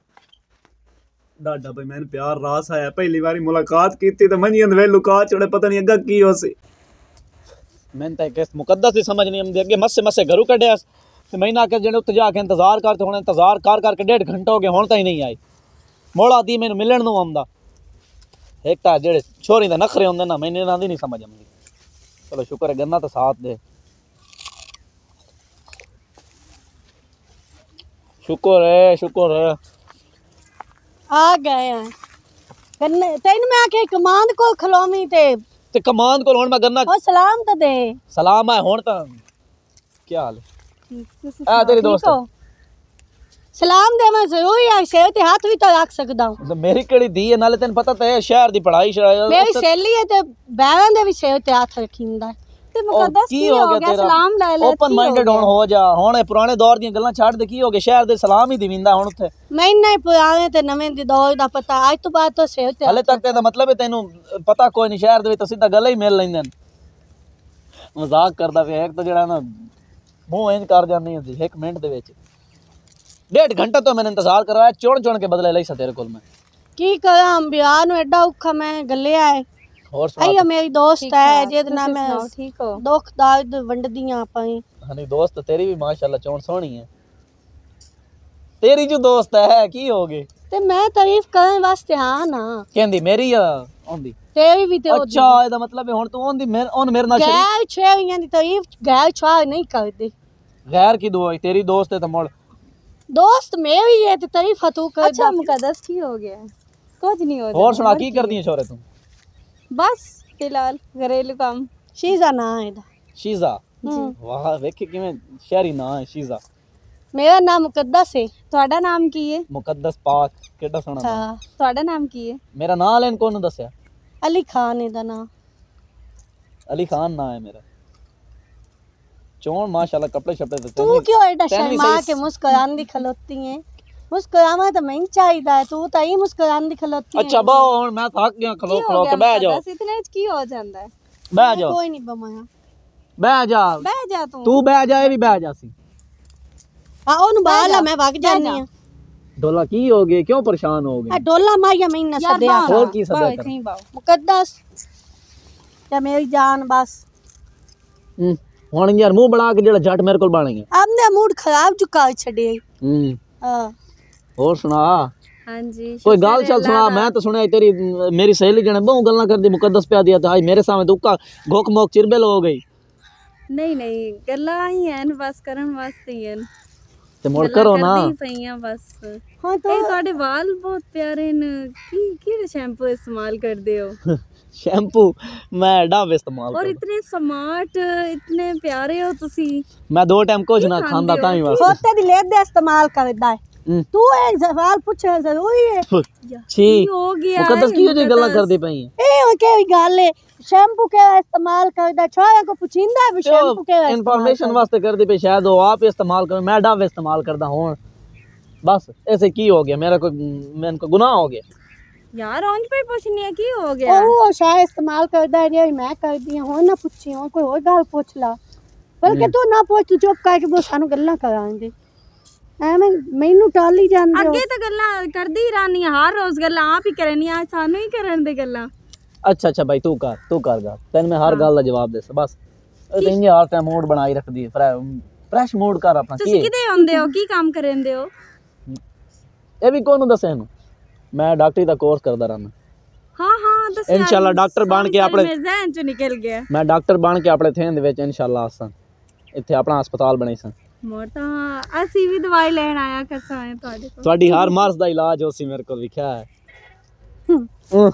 डाडा भाई मैंने प्यार रास आया पहली बारी मुलाकात की थी तो मनी अंदर लुका छोड़े पता नहीं अग्गा की हो सी मैं तो केस मुकद्दस ही समझ नहीं आंदी अगे मस्से मस्से घरू कढिया ते महीना के जेने उत्ते जाके इंतजार कर ते हुन इंतजार कर कर के डेढ़ घंटा हो गया हुन ताई नहीं आई मोड़ा दी मैनू मिलन नू आंदा एक तो जेड़े छोरी दे नखरे होंदे ना मैंने इन्हां दी नहीं समझ आंदी चलो शुक्र है गन्ना तो साथ दे शुक्र है शुक्र है ਆ ਗਏ ਆ ਕੰਨੇ ਤੈਨੂੰ ਮੈਂ ਆਖਿਆ ਕਮਾਂਡ ਕੋਲ ਖਲੋਵੀਂ ਤੇ ते कमान को हुन मैं गन्ना ਉਹ ਸਲਾਮ ਤਾਂ ਦੇ सलाम है हुन तो क्या हाल है ਤੁਸੀਂ आ तेरी ठीक दोस्त हो? सलाम देवा जरूरी है, सेव ते हाथ भी तो रख सकदा हूं। तो मेरी केड़ी धी है, नाले तेन पता ते है शहर दी पढ़ाई मेरी सहेली है ते बैरां दे भी सेव ते हाथ रखींदा। ते मुकद्दस की हो गया, सलाम ले ले। ओपन माइंडेड होन हो जा, हुण ए पुराने दौर दी गल्लां छੱਡ दे, की हो गया शहर दे सलाम ही दिविंदा हुण उत्थे। मैं नहीं पुराने ते नवें दी दौर दा पता, आज तो बात तो सेव ते हले तक ते मतलब है तेनू पता कोई नहीं, शहर दे विच सीधा गले ही मिल लैंदे न। मजाक करदा पिया, एक तो जेड़ा ना मुंह इंज कर जानी होंदी एक मिनट दे विच। डेढ़ घंटा तो मैंने इंतजार करवाया, चुन चुन के बदले लई सा तेरे कोल मैं। की करा ब्याह नु एडा औखा मैं गले आए। और आई मेरी दोस्त है जेद ना मैं ठीक हो? दुख दर्द वंडदियां पाई। हनी दोस्त तेरी भी माशाल्लाह चौन सोहनी है, तेरी जो दोस्त है की हो गई ते मैं तारीफ करन वास्ते हां ना कहंदी मेरी या ओंदी तेरी भी ते अच्छा एदा मतलब है हुन तू ओंदी मेर ओन मेरे नाल शरीक गैर छेड़ियां दी तारीफ गैर छुआ नहीं करदे। गैर की दुआ तेरी दोस्त है तो मोड़ दोस्त मेरी है ते तारीफ तू कर। अच्छा मुकद्दस की हो गया, कुछ नहीं हो। और सुना की करदी है छोरे तू? बस फिलहाल घरेलू काम। शीजा ना है दा। शीजा, वाह वेख किवें शहरी ना है शीजा। मेरा नाम मुकद्दस है। ਤੁਹਾਡਾ ਨਾਮ ਕੀ ਹੈ? मुकद्दस पाक केड़ा सोना नाम। हां ਤੁਹਾਡਾ ਨਾਮ ਕੀ ਹੈ? मेरा नाम लेन कोन दसया? अली खान है दा नाम। अली खान ना है मेरा। चौन माशाल्लाह कपड़े शपड़े ते तू क्यों एडा शर्मा के मुस्कुरांदी खलोती है? मुस्कुरावा तो मैं चाहिदा है, तू तो ही मुस्कुरांदी खलोती है। अच्छा बो हुन मैं थक गया, खलो खलो के बैठ जाओ। बस इतने च की हो जांदा है? बैठ जाओ। कोई नहीं बमाया। बैठ जा। बैठ जा तू। तू बैठ जा, ये भी बैठ जा सी। आ ओनु बाला मैं भाग जानी है। डोला की हो गए, क्यों परेशान हो गए? आ डोला मारिया मैं ना सदया। और की सदया कर? कहीं बाओ मुकद्दस या मेरी जान बस। हम्म हुन यार मुंह बना के जेड़ा जट मेरे कोल बनेंगे। हमने मूड खराब चुका छड़े। हम्म हां और सुना। हां जी कोई गाल चल सुना। मैं तो सुना तेरी मेरी सहेली जने बहु गल्ला कर दी, मुकद्दस पे दिया था आज मेरे सामने तो उका घोक मोक चिरबेल हो गई। नहीं नहीं गल्ला ही हैं बस करन वास्ते ही हैं ते मोड़ करो ना पईयां बस। हां तो ए ਤੁਹਾਡੇ ਵਾਲ ਬਹੁਤ ਪਿਆਰੇ ਨੇ, ਕੀ ਕਿਹੜਾ ਸ਼ੈਂਪੂ इस्तेमाल करते हो? शैम्पू मैं डव इस्तेमाल और करदा। इतने स्मार्ट इतने प्यारे हो तुसी। मैं दो टाइम कुछ ना खांदा ताई वास्ते। होते दी लेद दे इस्तेमाल करदा है। तू एक सवाल पूछ जरूरी है। छी हो गया मुकद्दस की जो गल्ला करदी पई है? ए केवी गल है, शैम्पू के इस्तेमाल करदा छोरा को पुछिंदा भी शैम्पू के इंफॉर्मेशन वास्ते करदी पे, शायद वो आप इस्तेमाल कर, मैं डव इस्तेमाल करदा हूं। बस ऐसे की हो गया, मेरा कोई मैंने को गुनाह हो गया यार? ऑन पे पूछनी है की हो गया? ओ शायद इस्तेमाल करदा है जे मैं कर दी हो ना पूछी हो, कोई और गल पूछ ला। बल्कि तू ना पूछ, तू चुप करके वो सानू गल्ला करांगे। ਐਵੇਂ ਮੈਨੂੰ ਟਾਲੀ ਜਾਂਦੇ ਹੋ। ਅੱਗੇ ਤਾਂ ਗੱਲਾਂ ਕਰਦੀ ਹੀ ਰਾਨੀ, ਹਰ ਰੋਜ਼ ਗੱਲਾਂ ਆਪ ਹੀ ਕਰਨੀਆਂ, ਸਾਨੂੰ ਹੀ ਕਰਨ ਦੇ ਗੱਲਾਂ। अच्छा अच्छा भाई तू कर तू कर गा, तेन मैं हर गल दा जवाब दे बस। तेन हर टाइम मूड बनाई रखदी है, फ्रेश मूड कर अपना। ਤੁਸੀਂ ਕਿਤੇ ਹੁੰਦੇ ਹੋ, ਕੀ ਕੰਮ ਕਰਦੇ ਹੋ? ਇਹ ਵੀ ਕੋਨੂੰ ਦੱਸੇ ਇਹਨੂੰ, ਮੈਂ ਡਾਕਟਰੀ ਦਾ ਕੋਰਸ ਕਰਦਾ ਰਹਿਣਾ। ਹਾਂ ਹਾਂ ਦੱਸ ਇਨਸ਼ਾਅੱਲਾ ਡਾਕਟਰ ਬਣ ਕੇ ਆਪਣੇ ਮੇਰੇ ਜ਼ਿਹਨ ਚੋਂ ਨਿਕਲ ਗਿਆ। ਮੈਂ ਡਾਕਟਰ ਬਣ ਕੇ ਆਪਣੇ ਥੇਨ ਦੇ ਵਿੱਚ ਇਨਸ਼ਾਅੱਲਾ ਆਸਾਂ ਇੱਥੇ ਆਪਣਾ ਹਸਪਤਾਲ ਬਣਾਈ ਸਾਂ। ਮੋਰ ਤਾਂ ਅਸੀਂ ਵੀ ਦਵਾਈ ਲੈਣ ਆਇਆ ਕਰਸਾਂ ਤੁਹਾਡੇ ਕੋਲ। ਤੁਹਾਡੀ ਹਰ ਮਰਜ਼ ਦਾ ਇਲਾਜ ਹੋਸੀ ਮੇਰੇ ਕੋਲ ਲਿਖਿਆ ਹੈ।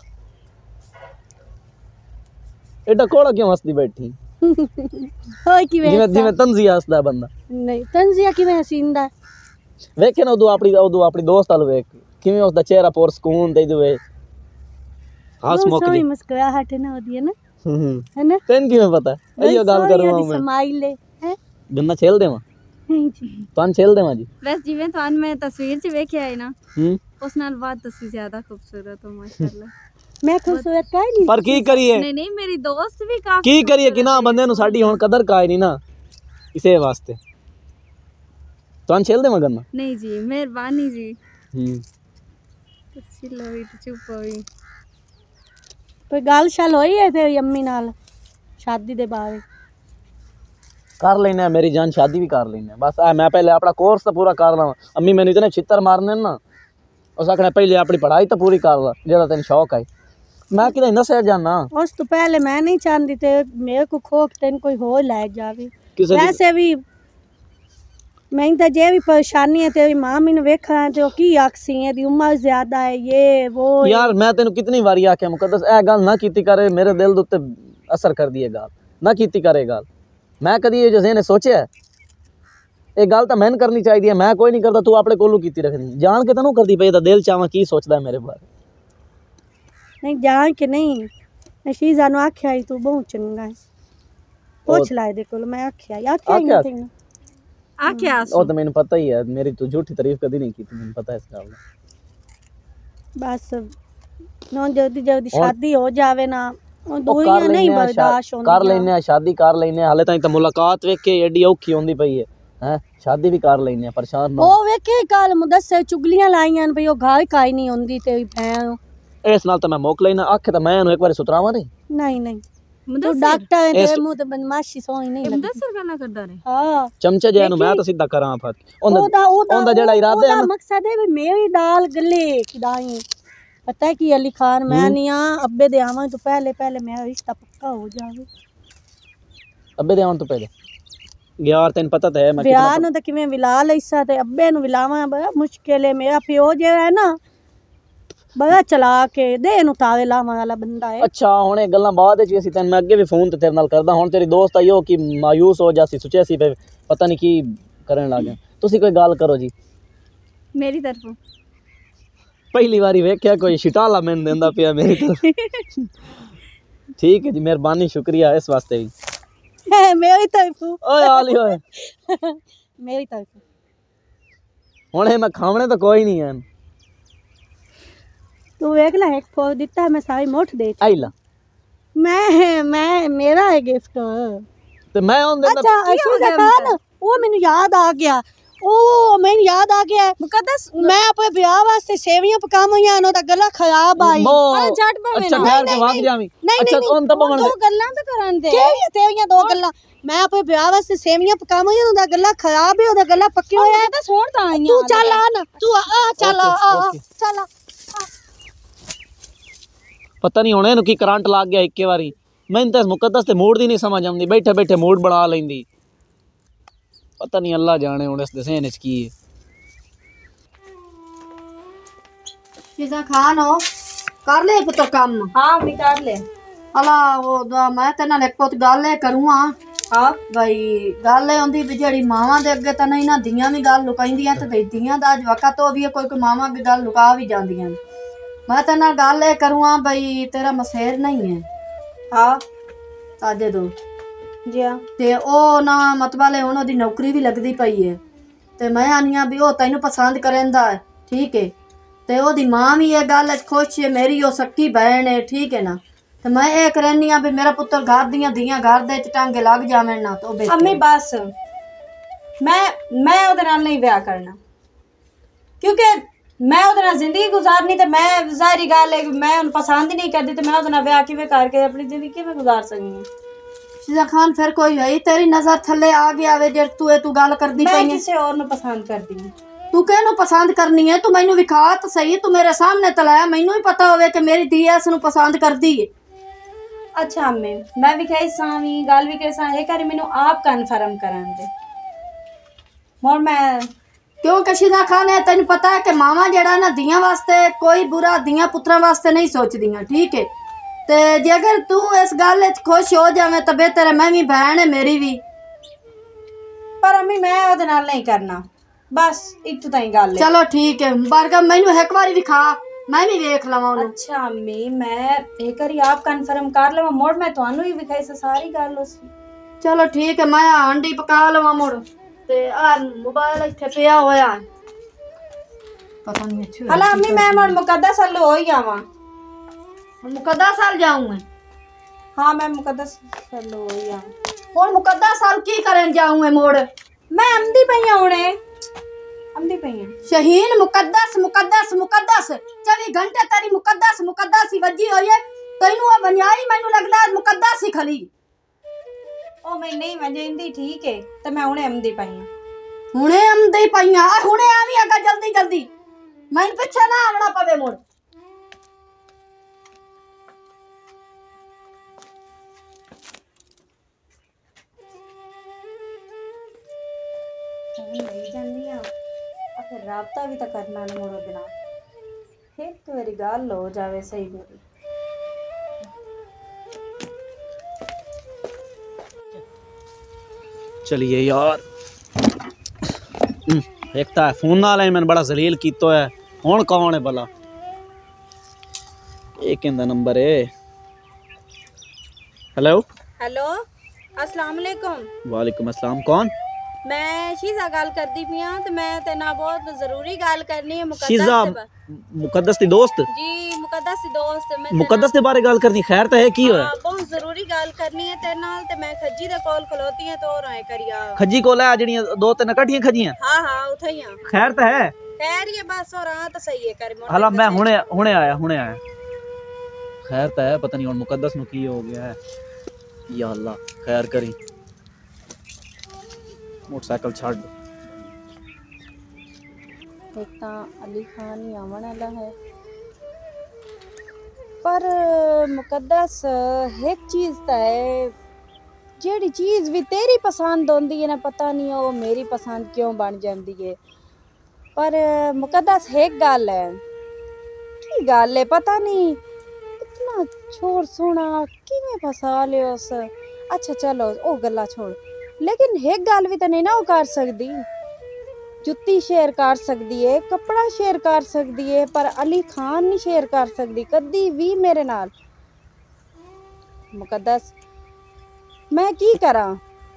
एडा कोड़ा क्यों हंसदी बैठी? होय कि जिवें जिवें तंजिया हंसदा बंदा। नहीं तंजिया किवें हसींदा वेखे ना उदू अपनी उदू अपनी दोस्त वाल वेख किवें उसदा चेहरा पूरा सुकून दे दे हंस मुक सोई मुस्कुराहट ना होदी है ना, है ना? तेन किवें पता है? इयो गल करूं मैं स्माइल है गन्ना छेल देवा नहीं जी तुम छेल देवा जी। बस जिवें तुहान मैं तस्वीर च वेख्या है ना, हम्म उस नाल बाद तुसी ज्यादा खूबसूरत हो माशाल्लाह। मैं खूबसूरत काई नहीं पर की करिए नहीं नहीं मेरी दोस्त भी काफी की करिए कि ना बंदे नु साडी हुन कदर काई नहीं ना, इसे वास्ते तुम छेल देवा गन्ना। नहीं जी मेहरबानी जी। हम्म तुसी लोई तो चुप होई। कोई गल शल होई है तेरी अम्मी नाल शादी दे बारे? कर लेना मेरी जान, शादी भी कर लेना बस। आ मैं पहले अपना कोर्स तो पूरा कर लवा। अम्मी मैंने इतने छितर मारने ना, उस आखना पहले अपनी पढ़ाई तो पूरी कर ला जेदा तेन शौक है। मैं कि नशे जाना उस तो पहले मैं नहीं चाहती थे मेरे को खोक तेन कोई हो ले जावे। वैसे भी मैं तो जे भी परेशानी है तेरी मां मैंने वेखा है तो की आखसी है दी उम्र ज्यादा है ये वो। यार मैं तेन कितनी बारी आख्या मुकद्दस ए गल ना कीती करे, मेरे दिल दे उत्ते असर कर दी है गल ना कीती करे गल। मैं कदी ये जैसे ने सोचा ਇਹ ਗੱਲ ਤਾਂ ਮੈਨੂੰ ਕਰਨੀ ਚਾਹੀਦੀ ਹੈ, मैं कोई नहीं करता, तू अपने कोलू कीती रखनी जान के तैनू करदी पई, दिल चावा की सोचदा है मेरे बारे। नहीं जान के नहीं, मैं शीजा नु आख्या ही तू बहुत चंगा है, पूछ ला दे कोल, मैं आख्या आख्या ही नहीं आख्या ओ तो मैंने पता ही है, मेरी तू झूठी तारीफ कभी नहीं की, मैंने पता है इस गल दा। बस नौ जल्दी जल्दी शादी हो जावे ना, दूरियां नहीं बर्दाश्त होंदी, कर लेने शादी कर लेने, हाले ताई तो मुलाकात वेख के एडी औखी होंदी पई है, हैं शादी भी कर लेने, परेशान ना ओ वेखे कल मुदस्से चुगलियां लाईयां भई ओ घर काई नहीं होंदी तेरी भैन, इस नाल तो मैं मोक लेना, आखे तो मैं एक बार सुतरावा नहीं नहीं नहीं तू डॉक्टर है, तेरे मुंह ते बदमाशी सोई नहीं लगदी, मुदस्सर गल्ला करदा रे। हां चमचे जे नु मैं तो सीधा करां फत ओंदा ओदा ओंदा जेड़ा इरादा है ना, मकसद है भी मेरी दाल गले खिदाई, पता है कि अली खान मैं नहीं आ अब्बे दे आवां तो पहले पहले मेरा रिश्ता पक्का हो जावे। अब्बे दे आवन तो पहले यार तेन पता तो है मैं ब्याह नु तो किवें विला लईसा ते अब्बे नु विलावां बड़ा मुश्किल है, मेरा प्यो जो है ना बड़ा चला के दे नु तावे लावां वाला बंदा है। अच्छा हुण ये गल्लां बाद विच असीं तैन मैं अगे भी फोन ते तेरे नाल करदा, हुण तेरी दोस्त आईओ कि मायूस हो जासी, सोचे सी पता नहीं की करन लग गया, तुसीं कोई गल करो जी मेरी तरफों। पहली बारी वेख्या कोई शिटाला मैन देंदा पिया मेरी तरफ। ठीक है जी, मेहरबानी शुक्रिया इस वास्ते भी मेरी तरफ ओए आली ओए मेरी तरफ हुण मैं खावणे तो कोई नहीं है, तू वेख ला एक फोन दिता है मैं सारी मोठ दे आई ला मैं मैं मेरा है गिफ्ट ते मैं उन देंदा। अच्छा अशीजा खान वो मैनू याद आ गया, ओ मैनू याद आ गया मुकद्दस, मैं अपने ब्याह वास्ते सेवियां पकावईयां नो दा गला खराब आई। अरे झट पवे अच्छा ठहर के भाग जावी, अच्छा उन तो बवन दे दो गल्लां तो करन दे, केड़ी सेवियां दो गल्लां, मैं अपने ब्याह वास्ते सेवियां पकावईयां नो दा गला खराब है, ओदा गला पक्की होया है, तो सोण ता आईयां तू चल आ ना, तू आ चल आ चल आ, पता नहीं होने की करंट लग गया इक्के बारी, मैंने तो मुकद्दस ते मूड दी नहीं समझ आती, बैठे बैठे मूड बना लेंदी, पता नहीं अल्लाह जाने हुण इस दसेन च की है। शीजा खान हो कर ले पुत्र काम। हां मैं कर ले अला वो दा मैं ते नाल एक पुत गल करूं हां भाई, गल होंदी भी जेड़ी मावां दे अगे तां नहीं ना दियां भी गल लुकाईंदियां ते दियां दा अज वक्त हो भी कोई कोई मावां भी गल लुका भी जांदियां, मैं ते नाल गल करूं भाई तेरा मसेर नहीं है हाँ साजे दो जी हाँ ते ओ ना मतबले हुण ओदी नौकरी भी लगदी पई है, ते मैं आनी भी ओ तैनू पसंद करेंदा है, ठीक है, ते ओदी मां भी ये गल खुश है, मेरी ओ सक्की बहन है, ठीक है ना, ते मैं ये करनी भी मेरा पुत्र घर दियां दियां घर दे टांगे लग जावे ना तो बेहतर। अम्मी बस मैं मैं ओदे नाल नहीं ब्याह करना, क्योंकि मैं ओदे नाल जिंदगी गुजारनी, ते मैं जाहिर गल है मैं उन पसंद ही नहीं करदी, ते मैं ओदे नाल ब्याह किवें करके अपनी जिंदगी किवें गुजार सकनी। शीजा खान फिर कोई है तेरी नजर थले आ गया वे जे तू तू गल करदी मैं पई है, किसी और नु पसंद करदी हूं, तू कहनू पसंद करनी है, तू मैनू विखा तो सही, तू मेरे सामने तलाया, मैनू ही पता होवे कि मेरी धी इस नु पसंद करदी है। अच्छा अम्मी मैं भी कही सावी गल भी कैसा है करी मैनू आप कन्फर्म करन दे, मोर मैं क्यों कशीदा खान है तेन पता है कि मावा जड़ा ना दियां वास्ते कोई बुरा दियां पुत्रा वास्ते नहीं सोचदियां, ठीक है, ते जे अगर तू इस गल खुश हो जावे तो बेहतर है, मैं भी बहन है मेरी भी। पर अम्मी मैं ओदे नाल नहीं करना, बस इत्थों ताईं गल है। चलो ठीक है बारगा मैनू एक बारी विखा मैं भी देख लवां ओनू। अच्छा अम्मी मैं एक बारी आप कन्फर्म कर लवां, मोड़ मैं तुहानू ही विखाई से सारी गल उस। चलो ठीक है मैं हांडी पका लवां मुड़, ते आ मोबाइल इत्थे पिया होया पता नहीं अच्छी हला अम्मी मैं मोड़ मुकद्दस हल्लो हो ही आवां, मुकद्दा साल जाऊंगा। हाँ मैं मुकद्दस हल्लो हो ही आवां, हुण मुकद्दा साल की करन जाऊंगा मोड़, मैं अमदी पई हां हुणे अमदी पई हां। शहीन मुकद्दस मुकद्दस मुकद्दस चौबीस घंटे तेरी मुकद्दस मुकद्दस ही वजी होई है, तैनू आ बनियाई मैनू लगदा मुकद्दस ही खली। ओ मैं नहीं वजेंदी ठीक है, ते मैं हुणे अमदी पई हां, हुणे अमदी पई हां, हुणे आवी अगा जल्दी जल्दी मैनू पीछे ना आवना पवे मोड़। नहीं जानी आ फिर राबता भी तो करना ना मोड़ो बिना, एक तो मेरी गल हो जावे सही मेरी। चलिए यार एक तो फोन नाल है मैंने बड़ा जलील कीतो है। हुण कौन है भला? ये किंदा नंबर है? हेलो हेलो अस्सलाम वालेकुम। वालेकुम अस्सलाम। कौन? मैं शीजा गल करदी पई हां ते मैं ते ना बहुत जरूरी गल करनी है मुकद्दस शीजा दे बा- मुकद्दस दी दोस्त? जी मुकद्दस दी दोस्त मैं ते मुकद्दस दे बारे गल करनी? खैर तो है की ना- होया? हाँ, बहुत जरूरी गल करनी है तेरे नाल ते मैं खज्जी दे कोल खलोती हां तो राय करिया। खज्जी कोल है जड़ियां दो तीन कट्ठियां खज्जियां? हाँ हाँ उथे ही हां। खैर तो है? खैर ये बस और हां तो सही है कर मोटे हला ते मैं सही। हुणे हुणे आया हुणे आया। खैर तो है, पता नहीं हुण मुकद्दस नु की हो गया है। या अल्लाह खैर करी। मोटरसाइकिल छड़। एक तो अली खान ही आवन वाला है पर मुकद्दस एक चीज़ तो है जेड़ी चीज़ भी तेरी पसंद होंदी है ना पता नहीं वो मेरी पसंद क्यों बन जाती है। पर मुकद्दस एक गल है की गल है पता नहीं इतना छोर सोना किवें फसा लियो उस। अच्छा चलो वो गल्ला छोड़ लेकिन एक गल भी तो नहीं ना वो कर सकदी। जुत्ती शेयर कर सकती है कपड़ा शेयर कर सकती है पर अली खान नहीं शेयर कर सकती कदी भी मेरे नाल। मुकद्दस मैं की करा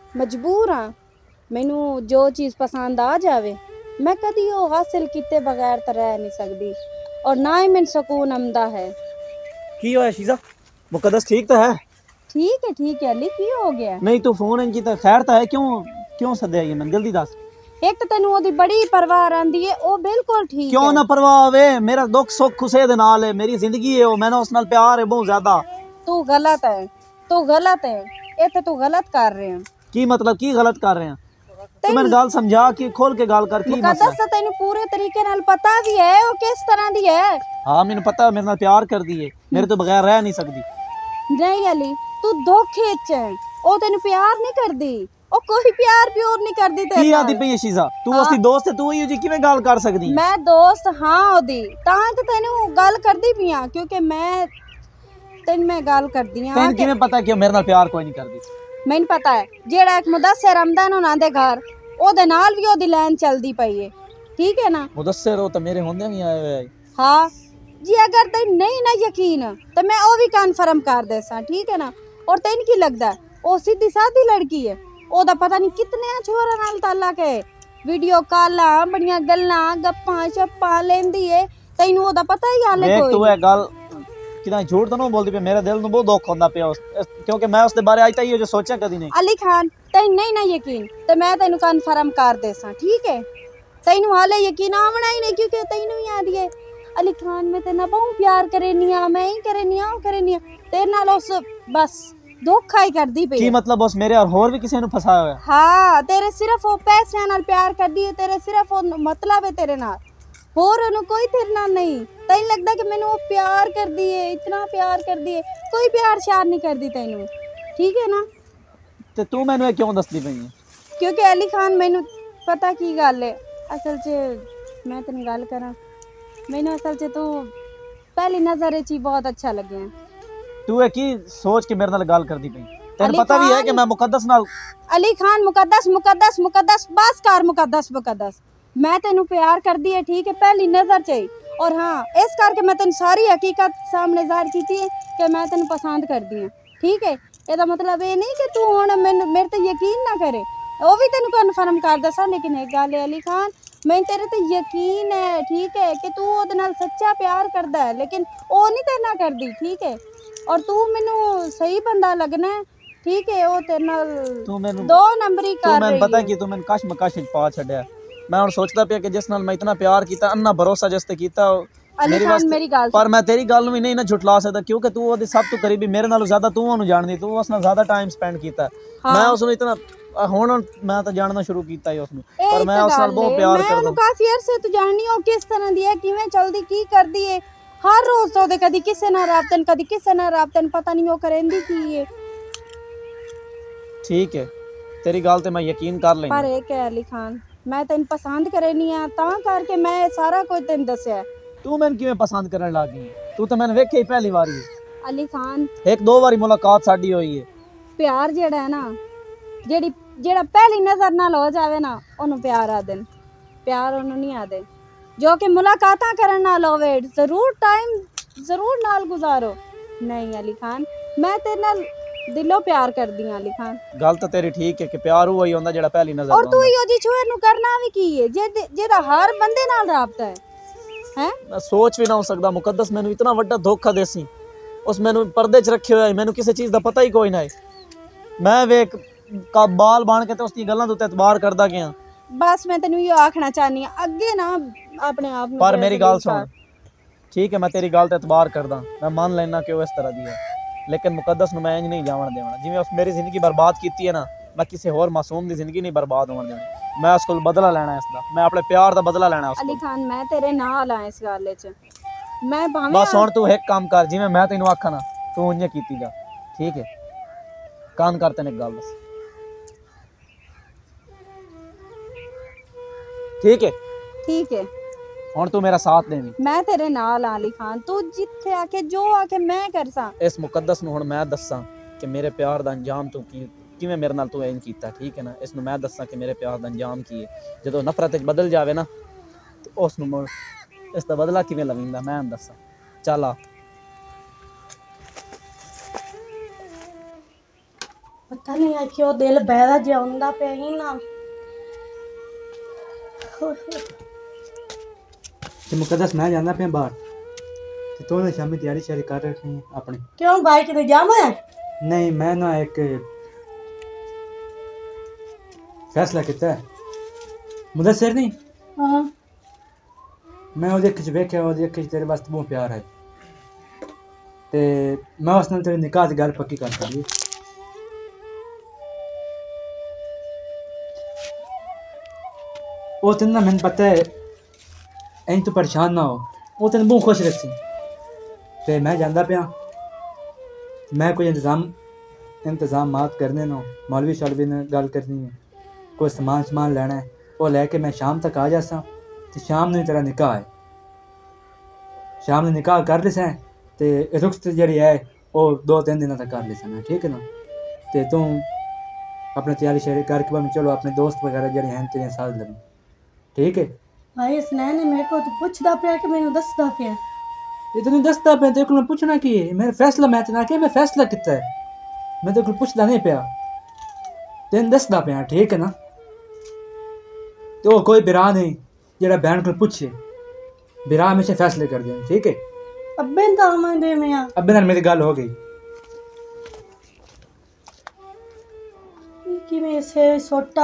मजबूर हाँ मैनू जो चीज़ पसंद आ जावे मैं कदी वो हासिल किते बगैर तो रह नहीं सकती और ना ही मैनू सुकून आंदा है। की होया शीजा? मुकद्दस ठीक तो है? ठीक है ठीक है अली की हो गया? नहीं तू फोन इनकी तो खैर तो है क्यों क्यों सदया ये मैं जल्दी दस। एक तो तेनू ओदी बड़ी परवाह आंदी है वो बिल्कुल ठीक क्यों है। ना परवाह होवे मेरा दुख सुख खुशे दे नाल है मेरी जिंदगी है वो मैंने उस नाल प्यार है बहुत ज्यादा। तू गलत है तू गलत है ये तो तू गलत कर रहे हैं। की मतलब की गलत कर रहे हैं? तो मैंने गल समझा कि खोल के गल कर की मसला मुकद्दस तो तेनू पूरे तरीके नाल पता भी है वो किस तरह दी है। हाँ मैंने पता मेरे नाल प्यार कर दी है मेरे तो बगैर रह नहीं सकती। नहीं अली तू धोखे च है वो तेनू प्यार नहीं करदी ओ कोई प्यार प्योर नहीं करदी तेरे की नाल। आदी पई है शीजा तू उसदी दोस्त है तू ही जी किवें गल कर सकदी? मैं दोस्त हाँ ओदी तां ते तेनू गल करदी पई हां क्योंकि मैं तेन मैं गल करदी हां तैन किवें पता कि मेरे नाल प्यार कोई नहीं करदी? मैनू पता है जेड़ा एक मुदस्सिर रमदान होना दे घर ओदे नाल भी ओदी लाइन चलदी पई है ठीक है ना। मुदस्सिर हो तो मेरे होंदे भी आए हुए। हाँ जी अगर तेन नहीं ना यकीन तो मैं वो भी कन्फर्म कर देसा ठीक है ना। और तेन की लगता है वो सीधी सादी लड़की है ओदा पता नहीं कितने छोरा नाल ताल्लुक है वीडियो कॉलां बड़ियां गल्लां गप्पां शप्पां लेंदी है तैनू ओदा पता ही हाले देख कोई तू है गल कितना झूठ तो ना बोलदी पे मेरे दिल नु बहुत दुख होंदा पिया उस क्योंकि मैं उसके बारे आज तक ये जो सोचा कदी नहीं। अली खान तेन नहीं ना यकीन तो मैं तेनू कन्फर्म कर देसा ठीक है। तैनू हाले यकीन आवना ही नहीं क्योंकि तैनू ही आदी है अली खान मैं तेरे नाल बहुत प्यार करेनी आ मैं ही करेनी आ करेनी आ तेरे नाल उस बस धोखा ही करदी पई की मतलब उस मेरे और होर भी किसी ने फसाया होया? हाँ तेरे सिर्फ वो पैसे नाल प्यार करदी है तेरे सिर्फ वो मतलब है तेरे नाल होर ओनू कोई तेरे नाल नहीं। तैनू लगदा कि मैनू वो प्यार करदी है इतना प्यार करदी है कोई प्यार श्यार नहीं करदी तैनू ठीक है ना। ते तू मैनू क्यों दसदी पई है? क्योंकि अली खान मैनू पता की गल है असल च मैं तेन गल करा मैनू असल च तू पहली नजर च ही बहुत अच्छा लगे। तू है की सोच के मेरे नाल गल करदी पई? तेन अली पता भी है खान- कि मैं मुकद्दस नाल अली खान मुकद्दस मुकद्दस मुकद्दस बस कर मुकद्दस मुकद्दस मैं तेनू प्यार करदी है ठीक है पहली नजर च ही। और हाँ इस करके मैं तेन सारी हकीकत सामने जाहिर की थी कि मैं तेन पसंद करदी हूँ ठीक है। ਇਹਦਾ मतलब ये नहीं कि तू हुण मैनू मेरे ते यकीन ना करे वो भी तेन कन्फर्म कर दसा लेकिन एक गल है अली खान मैं तेरे ते यकीन है ठीक है कि तू ओहदे नाल सच्चा प्यार करदा है लेकिन वो नहीं तेरे नाल करदी ठीक है। और तू मैनू सही बंदा लगना है ठीक है वो तेरे नाल तू मैनू दो नंबरी तू कर मैनू रही पता है। कि तू मैनू कश मकश विच पा छड्या। मैं हुण सोचदा पिया कि जिस नाल मैं इतना प्यार कीता अन्ना भरोसा जिस ते कीता अली मेरे खान वास्ते मेरी गल पर मैं तेरी गल भी नहीं ना झुटला सकदा क्योंकि तू ओहदे सब तो करीबी मेरे नालों ज्यादा तू ओनू जानदी तू उस नाल ज्यादा टाइम स्पेंड कीता। हाँ। मैं उसनू इतना हुण मैं तो जानना शुरू कीता ही उसनू ਇਹ पर मैं ਤਾਂ उस नाल ਗੱਲ बहुत ਏ, प्यार ਮੈਂ करदा। ਉਹਨੂੰ ਕਾਫੀ ਅਰਸੇ ਤੋਂ ਜਾਣਦੀ ਹਾਂ ਉਹ ਕਿਸ ਤਰ੍ਹਾਂ ਦੀ ਹੈ ਕਿਵੇਂ ਚੱਲਦੀ ਕੀ ਕਰਦੀ ਹੈ ਹਰ ਰੋਜ਼ ਤੋਂ ਉਹਦੇ ਕਦੀ ਕਿਸੇ ਨਾਲ ਰਾਬਤਨ ਕਦੀ ਕਿਸੇ ਨਾਲ ਰਾਬਤਨ ਪਤਾ ਨਹੀਂ ਉਹ ਕਰੇਂਦੀ ਕੀ ਹੈ। ठीक है तेरी गल ते मैं यकीन कर लेना। ਪਰ ਇਹ ਕਿ ਅਲੀ ਖਾਨ ਮੈਂ ਤੈਨੂੰ ਪਸੰਦ ਕਰੇਨੀ ਆ ਤਾਂ ਕਰਕੇ ਮੈਂ ਇਹ ਸਾਰਾ ਕੁਝ ਤੈਨੂੰ ਦੱਸਿਆ। तू मैंने किवें पसंद करन लग गई? तू तो मैंने वेखे ही पहली बार ही ਅਲੀ ਖਾਨ एक दो बारी मुलाकात साडी होई है। ਪਿਆਰ ਜਿਹੜਾ ਹੈ ਨਾ ਜਿਹੜੀ ਜਿਹੜਾ ਪਹਿਲੀ ਨਜ਼ਰ ਨਾਲ ਹੋ ਜਾਵੇ ਨਾ ਉਹਨੂੰ ਪਿਆਰ ਆਖਦੇ ਨੇ प्यार ਉਹਨੂੰ ਨਹੀਂ ਆਦੇ ਜੋ ਕਿ ਮੁਲਾਕਾਤਾਂ ਕਰਨ ਨਾਲ ਹੋਵੇ ਜ਼ਰੂਰ ਟਾਈਮ ਜ਼ਰੂਰ ਨਾਲ ਗੁਜ਼ਾਰੋ ਨਹੀਂ ਅਲੀ ਖਾਨ ਮੈਂ ਤੇਰੇ ਨਾਲ ਦਿਲੋਂ ਪਿਆਰ ਕਰਦੀ ਹਾਂ ਅਲੀ ਖਾਨ ਗੱਲ ਤਾਂ ਤੇਰੀ ਠੀਕ ਹੈ ਕਿ ਪਿਆਰ ਉਹ ਹੀ ਹੁੰਦਾ ਜਿਹੜਾ ਪਹਿਲੀ ਨਜ਼ਰ ਔਰ ਤੂੰ ਹੀ ਉਹਦੀ ਛੂਏ ਨੂੰ ਕਰਨਾ ਵੀ ਕੀ ਹੈ ਜੇ ਜਿਹਦਾ ਹਰ ਬੰਦੇ ਨਾਲ ਰਾਬਤਾ ਹੈ ਹੈ ਮੈਂ ਸੋਚ ਵੀ ਨਾ ਹੋ ਸਕਦਾ ਮੁਕੱਦਸ ਮੈਨੂੰ ਇਤਨਾ ਵੱਡਾ ਧੋਖਾ ਦੇਸੀ ਉਸ ਮੈਨੂੰ ਪਰਦੇ 'ਚ ਰੱਖਿਆ ਹੋਇਆ ਮੈਨੂੰ ਕਿਸੇ ਚੀਜ਼ ਦਾ ਪਤਾ ਹੀ ਕੋਈ ਨਾ ਹੈ ਮੈਂ ਵੇਖ ਕਾ ਬਾਲ ਬਣ ਕੇ ਤੇ ਉਸ ਦੀ ਗੱਲਾਂ ਦੇ ਉੱਤੇ ਇਤਬਾਰ ਕਰਦਾ ਗਿਆ ਬਸ ਮੈਂ ਤੈਨੂੰ ਇਹ ਆਖਣਾ ਚਾਹਨੀ ਆ ਅੱਗੇ ਨਾ ਆਪਣੇ ਆਪ ਨੂੰ ਪਰ ਮੇਰੀ ਗੱਲ ਸੁਣ ਠੀਕ ਹੈ ਮੈਂ ਤੇਰੀ ਗੱਲ ਤੇ ਇਤਬਾਰ ਕਰਦਾ ਮੈਂ ਮੰਨ ਲੈਣਾ ਕਿ ਉਹ ਇਸ ਤਰ੍ਹਾਂ ਦੀ ਹੈ लेकिन मुकद्दस ਨੂੰ ਮੈਂ ਇੰਜ ਨਹੀਂ ਜਾਵਣ ਦੇਣਾ ਜਿਵੇਂ ਉਸ ਮੇਰੀ ਜ਼ਿੰਦਗੀ ਬਰਬਾਦ ਕੀਤੀ ਹੈ ਨਾ ਮੈਂ ਕਿਸੇ ਹੋਰ ਮਾਸੂਮ ਦੀ ਜ਼ਿੰਦਗੀ ਨਹੀਂ ਬਰਬਾਦ ਹੋਣ ਦੇਣੀ ਮੈਂ ਉਸ ਕੋਲ ਬਦਲਾ ਲੈਣਾ ਇਸ ਦਾ ਮੈਂ ਆਪਣੇ ਪਿਆਰ ਦਾ ਬਦਲਾ ਲੈਣਾ ਉਸ ਅਲੀ ਕੋਲ ਖਾਨ ਮੈਂ ਤੇਰੇ ਨਾਲ ਆ ਇਸ ਗੱਲ 'ਚ ਮੈਂ ਭਾਵੇਂ ਬਸ ਹੁਣ ਤੂੰ ਇੱਕ ਕੰਮ ਕਰ ਜਿਵੇਂ ਮੈਂ ਤੈਨੂੰ ਆਖਾਂ ਨਾ ਤੂੰ ਇੰਜ ਕੀਤੀ ਜਾ ਠੀਕ ਹੈ ਕਾਨ ਕਰ ਤੈਨੂੰ ਇੱਕ ਗੱਲ ਦੱਸ ਠੀਕ ਹੈ ਠੀਕ ਹੈ ਹੁਣ ਤੂੰ ਮੇਰਾ ਸਾਥ ਦੇਵੀਂ ਮੈਂ ਤੇਰੇ ਨਾਲ ਆ ਅਲੀ ਖਾਨ ਤੂੰ ਜਿੱਥੇ ਆ ਕੇ ਜੋ ਆ ਕੇ ਮੈਂ ਕਰਸਾਂ ਇਸ ਮੁਕੱਦਸ ਨੂੰ ਹੁਣ ਮੈਂ ਦੱਸਾਂ ਕਿ ਮੇਰੇ ਪਿਆਰ ਦਾ ਅੰਜਾਮ ਤੂੰ ਕੀ ਕਿਵੇਂ ਮੇਰੇ ਨਾਲ ਤੂੰ ਇੰਜ ਕੀਤਾ ਠੀਕ ਹੈ ਨਾ ਇਸ ਨੂੰ ਮੈਂ ਦੱਸਾਂ ਕਿ ਮੇਰੇ ਪਿਆਰ ਦਾ ਅੰਜਾਮ ਕੀ ਹੈ ਜਦੋਂ ਨਫ਼ਰਤ ਵਿੱਚ ਬਦਲ ਜਾਵੇ ਨਾ ਤੇ ਉਸ ਨੂੰ ਇਸ ਦਾ ਬਦਲਾ ਕਿਵੇਂ ਲਵੀਂਦਾ ਮੈਂ ਦੱਸਾਂ ਚੱਲ ਆ ਪਤਾ ਨਹੀਂ ਆ ਕਿਉਂ ਦਿਲ ਬਹਿਦਾ ਜਿਹਾ ਹੁੰਦਾ ਪਿਆ ਹੀ ਨਾ ਤੇ ਮੁਕੱਦਸ ਮੈਂ ਜਾਂਦਾ ਪਿਆ ਬਾਹਰ ਤੇ ਤੂੰ ਨੇ ਸ਼ਾਮੀ ਤਿਆਰੀ ਸ਼ਾਰੀ ਕਰ ਰੱਖੀ ਹੈ ਆਪਣੀ ਕਿਉਂ ਬਾਈਕ ਤੇ ਜਾਵਾਂ ਨਹੀਂ ਮੈਂ ਨਾ ਇੱਕ ਫੈਸਲਾ ਕੀਤਾ ਹੈ ਮੁਦੱਸਿਰ ਨਹੀਂ ਹਾਂ ਮੈਂ ਉਹਦੇ ਅੱਖ 'ਚ ਵੇਖਿਆ ਉਹਦੀ ਅੱਖ 'ਚ ਤੇਰੇ ਵਾਸਤੇ ਬਹੁਤ ਪਿਆਰ ਹੈ ਤੇ ਮੈਂ ਉਸ ਨਾਲ ਤੇਰੇ ਨਿਕਾਹ ਦੀ ਗੱਲ ਪੱਕੀ ਕਰ ਸਕਦੀ ਉਹ ਤੈਨੂੰ ਨਾ ਮੈਨੂੰ ਪਤਾ ਹੈ ਇੰਜ ਤੂੰ ਪਰੇਸ਼ਾਨ ਨਾ ਹੋ ਉਹ ਤੈਨੂੰ ਬਹੁਤ ਖੁਸ਼ ਰੱਖੀ ਤੇ ਮੈਂ ਜਾਂਦਾ ਪਿਆ ਮੈਂ ਕੋਈ ਇੰਤਜ਼ਾਮ ਇੰਤਜ਼ਾਮਾਤ ਕਰਨੇ ਨੂੰ ਮੌਲਵੀ ਸ਼ਾਲਵੀ ਨਾਲ ਗੱਲ ਕਰਨੀ ਹੈ ਕੋਈ ਸਮਾਨ ਸਮਾਨ ਲੈਣਾ ਹੈ ਉਹ ਲੈ ਕੇ ਮੈਂ ਸ਼ਾਮ ਤੱਕ ਆ ਜਾਸਾਂ ਤੇ ਸ਼ਾਮ ਨੂੰ ਹੀ ਤੇਰਾ ਨਿਕਾਹ ਹੈ ਸ਼ਾਮ ਨੂੰ ਨਿਕਾਹ ਕਰ ਲਿਸਾਂ ਤੇ ਰੁਖਸਤ ਜਿਹੜੀ ਹੈ ਉਹ ਦੋ ਤਿੰਨ ਦਿਨਾਂ ਤੱਕ ਕਰ ਲਿਸਾਂ ਮੈਂ ਠੀਕ ਹੈ ਨਾ ਤੇ ਤੂੰ अपने तैयारी शेयर करके मैं चलो अपने दोस्त वगैरह जड़े हैं तेरे साथ लगी ठीक है भाई स्नैन ने मेरे को तो पूछदा पिया कि मैनू दसदा पिया ये तो नहीं दसदा पिया तेरे को पूछना की है मेरा फैसला मैं तेना कि मैं फैसला किता है मैं तेरे को पूछदा नहीं पिया तेन दसदा पिया ठीक है ना तो कोई बिरा नहीं जेड़ा बहन को पूछे बिरा हमेशा फैसले कर दे ठीक है अब्बे दा मैं दे मैं अब्बे नाल मेरी गल हो गई कि मैं से सोटा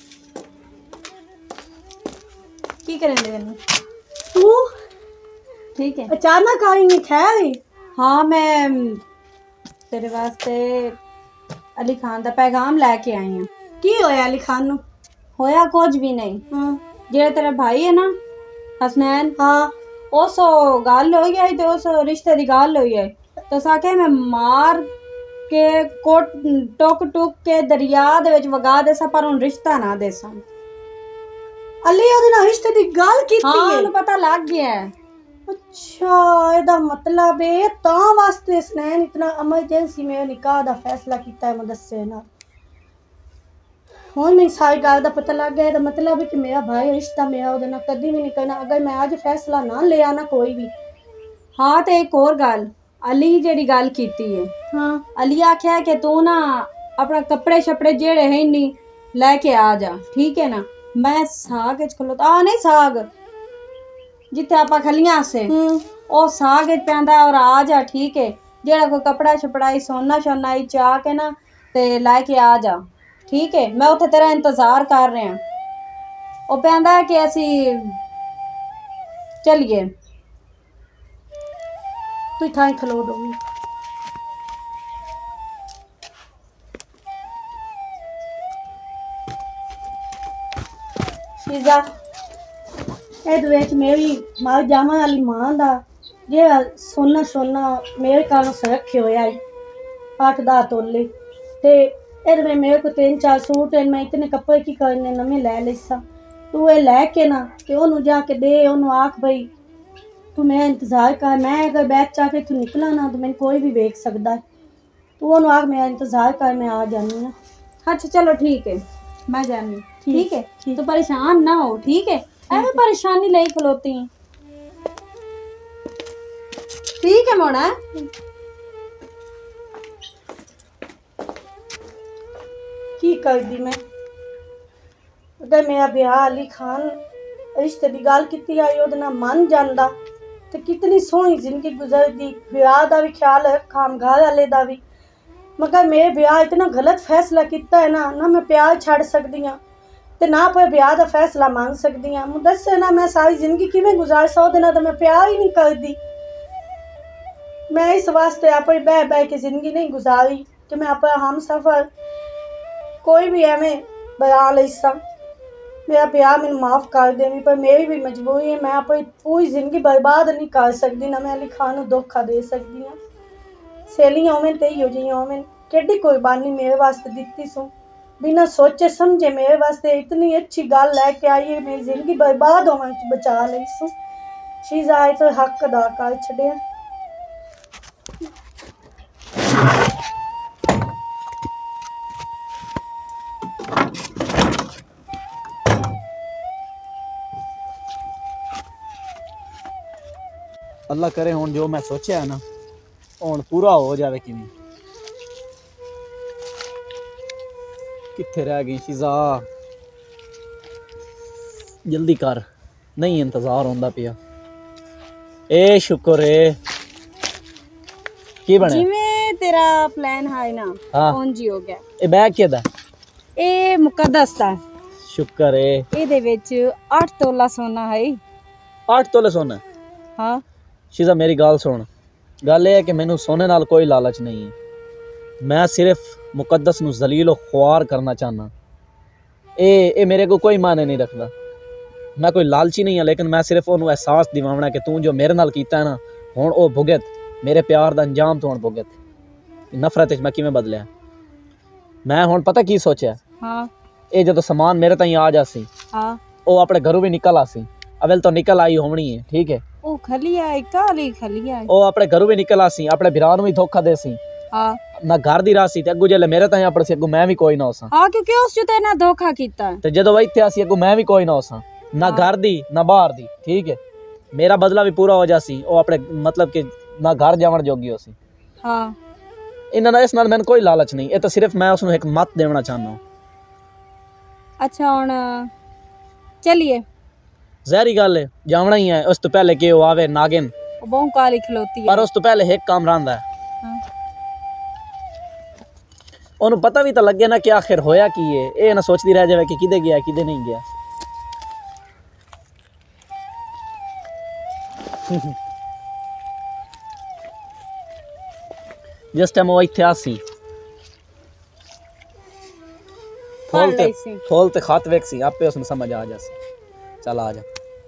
की करेंगे तेन तू ठीक है अचानक आई नहीं खैर हाँ मैं तेरे वास्ते अली खान दा पैगाम लैके आई हूँ की होया अली खान नू होया कुछ भी नहीं हां जेड़ा तेरा भाई है ना हसनैन हाँ उस गल होई है ते उस रिश्ते दी गल होई है तो साके मैं मार के कोट टुक टुक के दरिया दे विच वगा देसा पर उन रिश्ता ना देसा अली ओदे नाल रिश्ते दी गल कीती हाँ है उन्हें पता लग गया है अच्छा एदा मतलब है ता वास्ते स्नैन इतना इमरजेंसी में निकाह दा फैसला कीता है मुदस्सिर नाल हुण मैं सारी गल दा पता लग गया एदा मतलब है कि मेरा भाई रिश्ता मेरा ओदे नाल कदी भी नहीं करना अगर मैं आज फैसला ना लिया ना कोई भी हाँ तो एक और गल अली जेड़ी गल कीती है हाँ अली आख्या कि तू ना अपना कपड़े शपड़े जेड़े है नहीं लैके आ जा ठीक है ना मैं साग च खलोता आ नहीं साग जिथे आपा खलियां से ओ साग च पैंदा और आ जा ठीक है जेड़ा कोई कपड़ा शपड़ाई सोना शोना ही चा के ना ते लैके आ जा ठीक है मैं उत्थे तेरा इंतजार कर रहे हैं ओ पैंदा कि असी चलिए तू थाई खलो दो शीजा ए दे विच मेरी मर जावन वाली मां दा जे सोना सोना मेरे काल रखे होया है आठ दस तोले ते ए में मेरे को तीन चार सूट है मैं इतने कपड़े की करने नवे ले लिसा तू ए लैके ना ते ओनू जाके दे ओनू आख भाई तू मैं इंतज़ार कर मैं अगर बैग चाह के तू निकला ना तो मैंने कोई भी देख सकता है तू ओनू आख मैं इंतज़ार कर मैं आ जानी हूँ अच्छा चलो ठीक है मैं जानी ठीक है तो परेशान ना हो ठीक है ऐਵੇਂ परेशानी ले खलोती हैं। ठीक है मोना। की कर दी मैं अगर मेरा ब्याह अली खान रिश्ते की गल की आई ओहदे नाल मन जांदा ते कितनी सोहनी जिंदगी गुजरदी। ब्याह दा भी ख्याल रखां घर वाले दा भी, मगर मेरे ब्याह इतना गलत फैसला किया है ना ना मैं प्यार छड़ सकदी हाँ ते ना पर ब्याह दा फैसला मान सकदी हाँ। मैं दस ना मैं सारी जिंदगी किवें गुजार सौ दिन तो मैं प्यार ही नहीं करदी। मैं इस वास्ते आप बह बह के जिंदगी नहीं गुजारी कि मैं अपना हम सफ़र कोई भी एवं बना ले सा। मेरा प्यार मैंने माफ़ कर देनी पर मेरी भी मजबूरी है। मैं अपनी पूरी जिंदगी बर्बाद नहीं कर सकती ना मैं अली खान को धोखा दे सकती हाँ। सहेलियां होवें ते हो जियां होवें केडी कुर्बानी मेरे वास्ते दिती सू बिना सोचे समझे मेरे वास्ते इतनी अच्छी गल लैके आई है। मेरी जिंदगी बर्बाद होने च बचा ली सू। शीज़ा आए तो हक अदा कर छड़िया। अल्लाह करे हुण जो मैं सोचा है ना हुण पूरा हो जाए। कि कित्थे रह गई शीज़ा, जल्दी कर नहीं इंतजार होंदा पिया। ए शुक्र है की बने जिवें तेरा प्लान है ना हाँ उंज ही हो गया। ए बैग केदा ए मुकद्दस दा शुक्र है। ਇਹਦੇ ਵਿੱਚ आठ तोला सोना है। आठ तोले सोना। हाँ शीज़ा मेरी गल सुन, गल है कि मैनू सोने नाल कोई लालच नहीं है। मैं सिर्फ मुकद्दस नू जलील और ख्वार करना चाहना। ए ए मेरे को कोई माने नहीं रखता। मैं कोई लालची नहीं है लेकिन मैं सिर्फ उन्होंने एहसास दिवावना कि तू जो मेरे नाल कीता है ना हुण ओ भुगत मेरे प्यार दा अंजाम तो हुण भुगत। नफरत च मैं किवें बदलिया। मैं हुण पता की सोचा। हाँ ये जो समान मेरे ताईं आ जासी हाँ वो अपने घरों भी निकल आसी। अवेल तो निकल आई होनी है ठीक है। ओ खलिया है काली खलिया है। वो अपने घरों भी निकल आसी अपने बिरान भी धोखा देसी। हाँ ना घर दी रासी ते अगू जेले मेरे ताईं अपने सी अगू मैं भी कोई ना होसा। हाँ क्योंकि उस जो तेरे नाल धोखा कीता है ते जदों वो इत्थे आसी अगू मैं भी कोई ना होसा ना घर दी ना बाहर दी ठीक है। मेरा बदला भी पूरा हो जासी वो अपने मतलब कि ना घर जावण जोगी होसी। हाँ इन्हां इस नाल मैंने कोई लालच नहीं। ये तो सिर्फ मैं उसनू एक मत देना चाहना हूं। अच्छा हुण चलिए जहरी गल है जावना ही है। उस तो पहले कि वो आवे नागिन बहु काली खलोती है पर उस तो पहले एक काम रहा है। हाँ। ओनू पता भी तो लगे ना कि आखिर होया की है। ये ना सोचती रह जाए कि किदे गया किदे नहीं गया। जिस टाइम वो इत्थे आसी खोल ते खोल ते खात वेख सी आपे उसने समझ आ जासी। चल आ जा।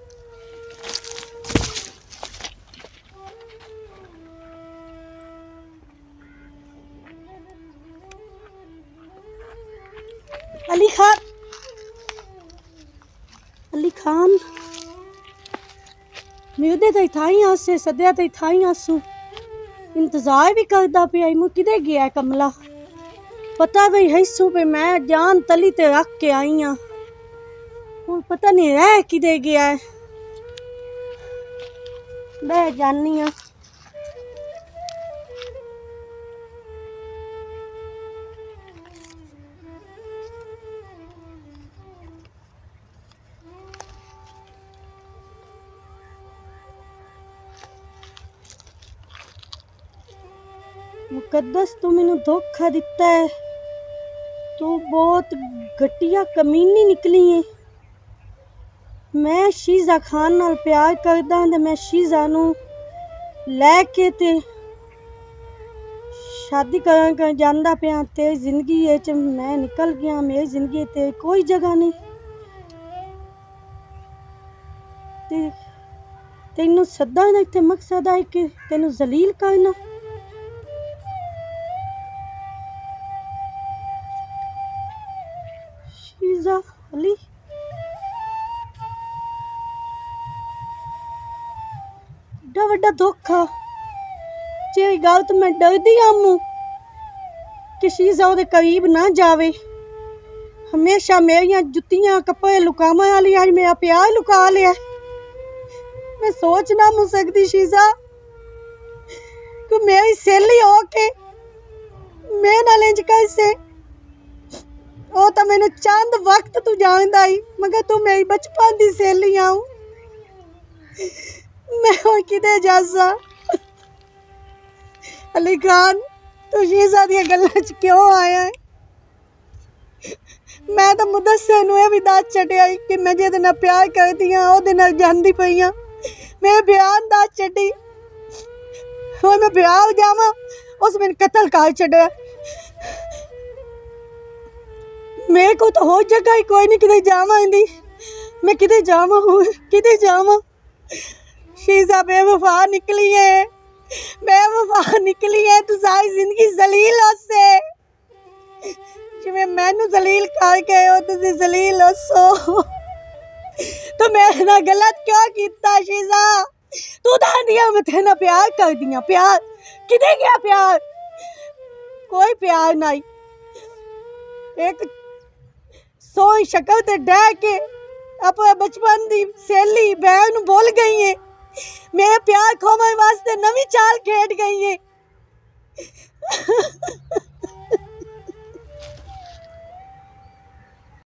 अली खान अली खान मेरे तो थाई आसे सद्या तो थाई आसू इंतजार भी करता पिया मैं किधे गया है कमला। पता भी हिस्सू पे मैं जान तली ते रख के आई हाँ और पता नहीं रह किधे गया है। मैं जानी हाँ मुकद्दस तू मैनू धोखा दिता है। तू बहुत घटिया कमीनी निकली है। मैं शीज़ा खान नाल प्यार करदा ते मैं शीज़ा नू लैके ते शादी करन कर जांदा पिया। तेरी जिंदगी च मैं निकल गया। मेरी जिंदगी ते कोई जगह नहीं। ते तेनू सदा दा इत्थे मकसद है कि तेनू जलील करना। शीज़ा अली एडा वड्डा धोखा। जे गल तो मैं डरदी आमू कि शीज़ा ओदे करीब ना जावे। हमेशा मेरिया जुत्तियां कपड़े लुकावे वाली अज मेरा प्यार लुका लिया। मैं सोच ना मुझ सकती शीजा कि मेरी सहेली हो के मेरे नाल इंज कैसे। ओ तो मैंने चंद वक्त तू जानदा ही मगर तू मेरी बचपन दी सहेली आऊं। मैं हुण किते जासा। अली खान तू शीजा दी गल्लां च क्यों आया है? मैं तो मुदस्सिर नूं ये भी दस छड्डिया कि मैं जिहदे नाल प्यार करदी हां ओहदे नाल जांदी पई हां। मैं बयान दस छड्डी हुण मैं ब्याह जावां उस मैंने कत्ल कर छड्डिया। मेरे को तो हो जगह ही कोई नहीं किते जावां इंदी। मैं किते जावां हुण किते जावां? शीजा बेवफा निकली है बेवफा निकली है। तू सारी जिंदगी जलील होसे जिवें मैनू जलील करके हो तुसीं जलील होसो। तो मेरे नाल गलत क्यों कीता शीजा? तू तो आंदिया मैं तेरे नाल प्यार कर दियां। प्यार किते गया प्यार? कोई प्यार नहीं। एक सोई शक्ल ते डह के अपने बचपन दी सहेली बहन नूं भुल गई है। मेरे प्यार खोवन वास्ते नवी चाल खेड गई है।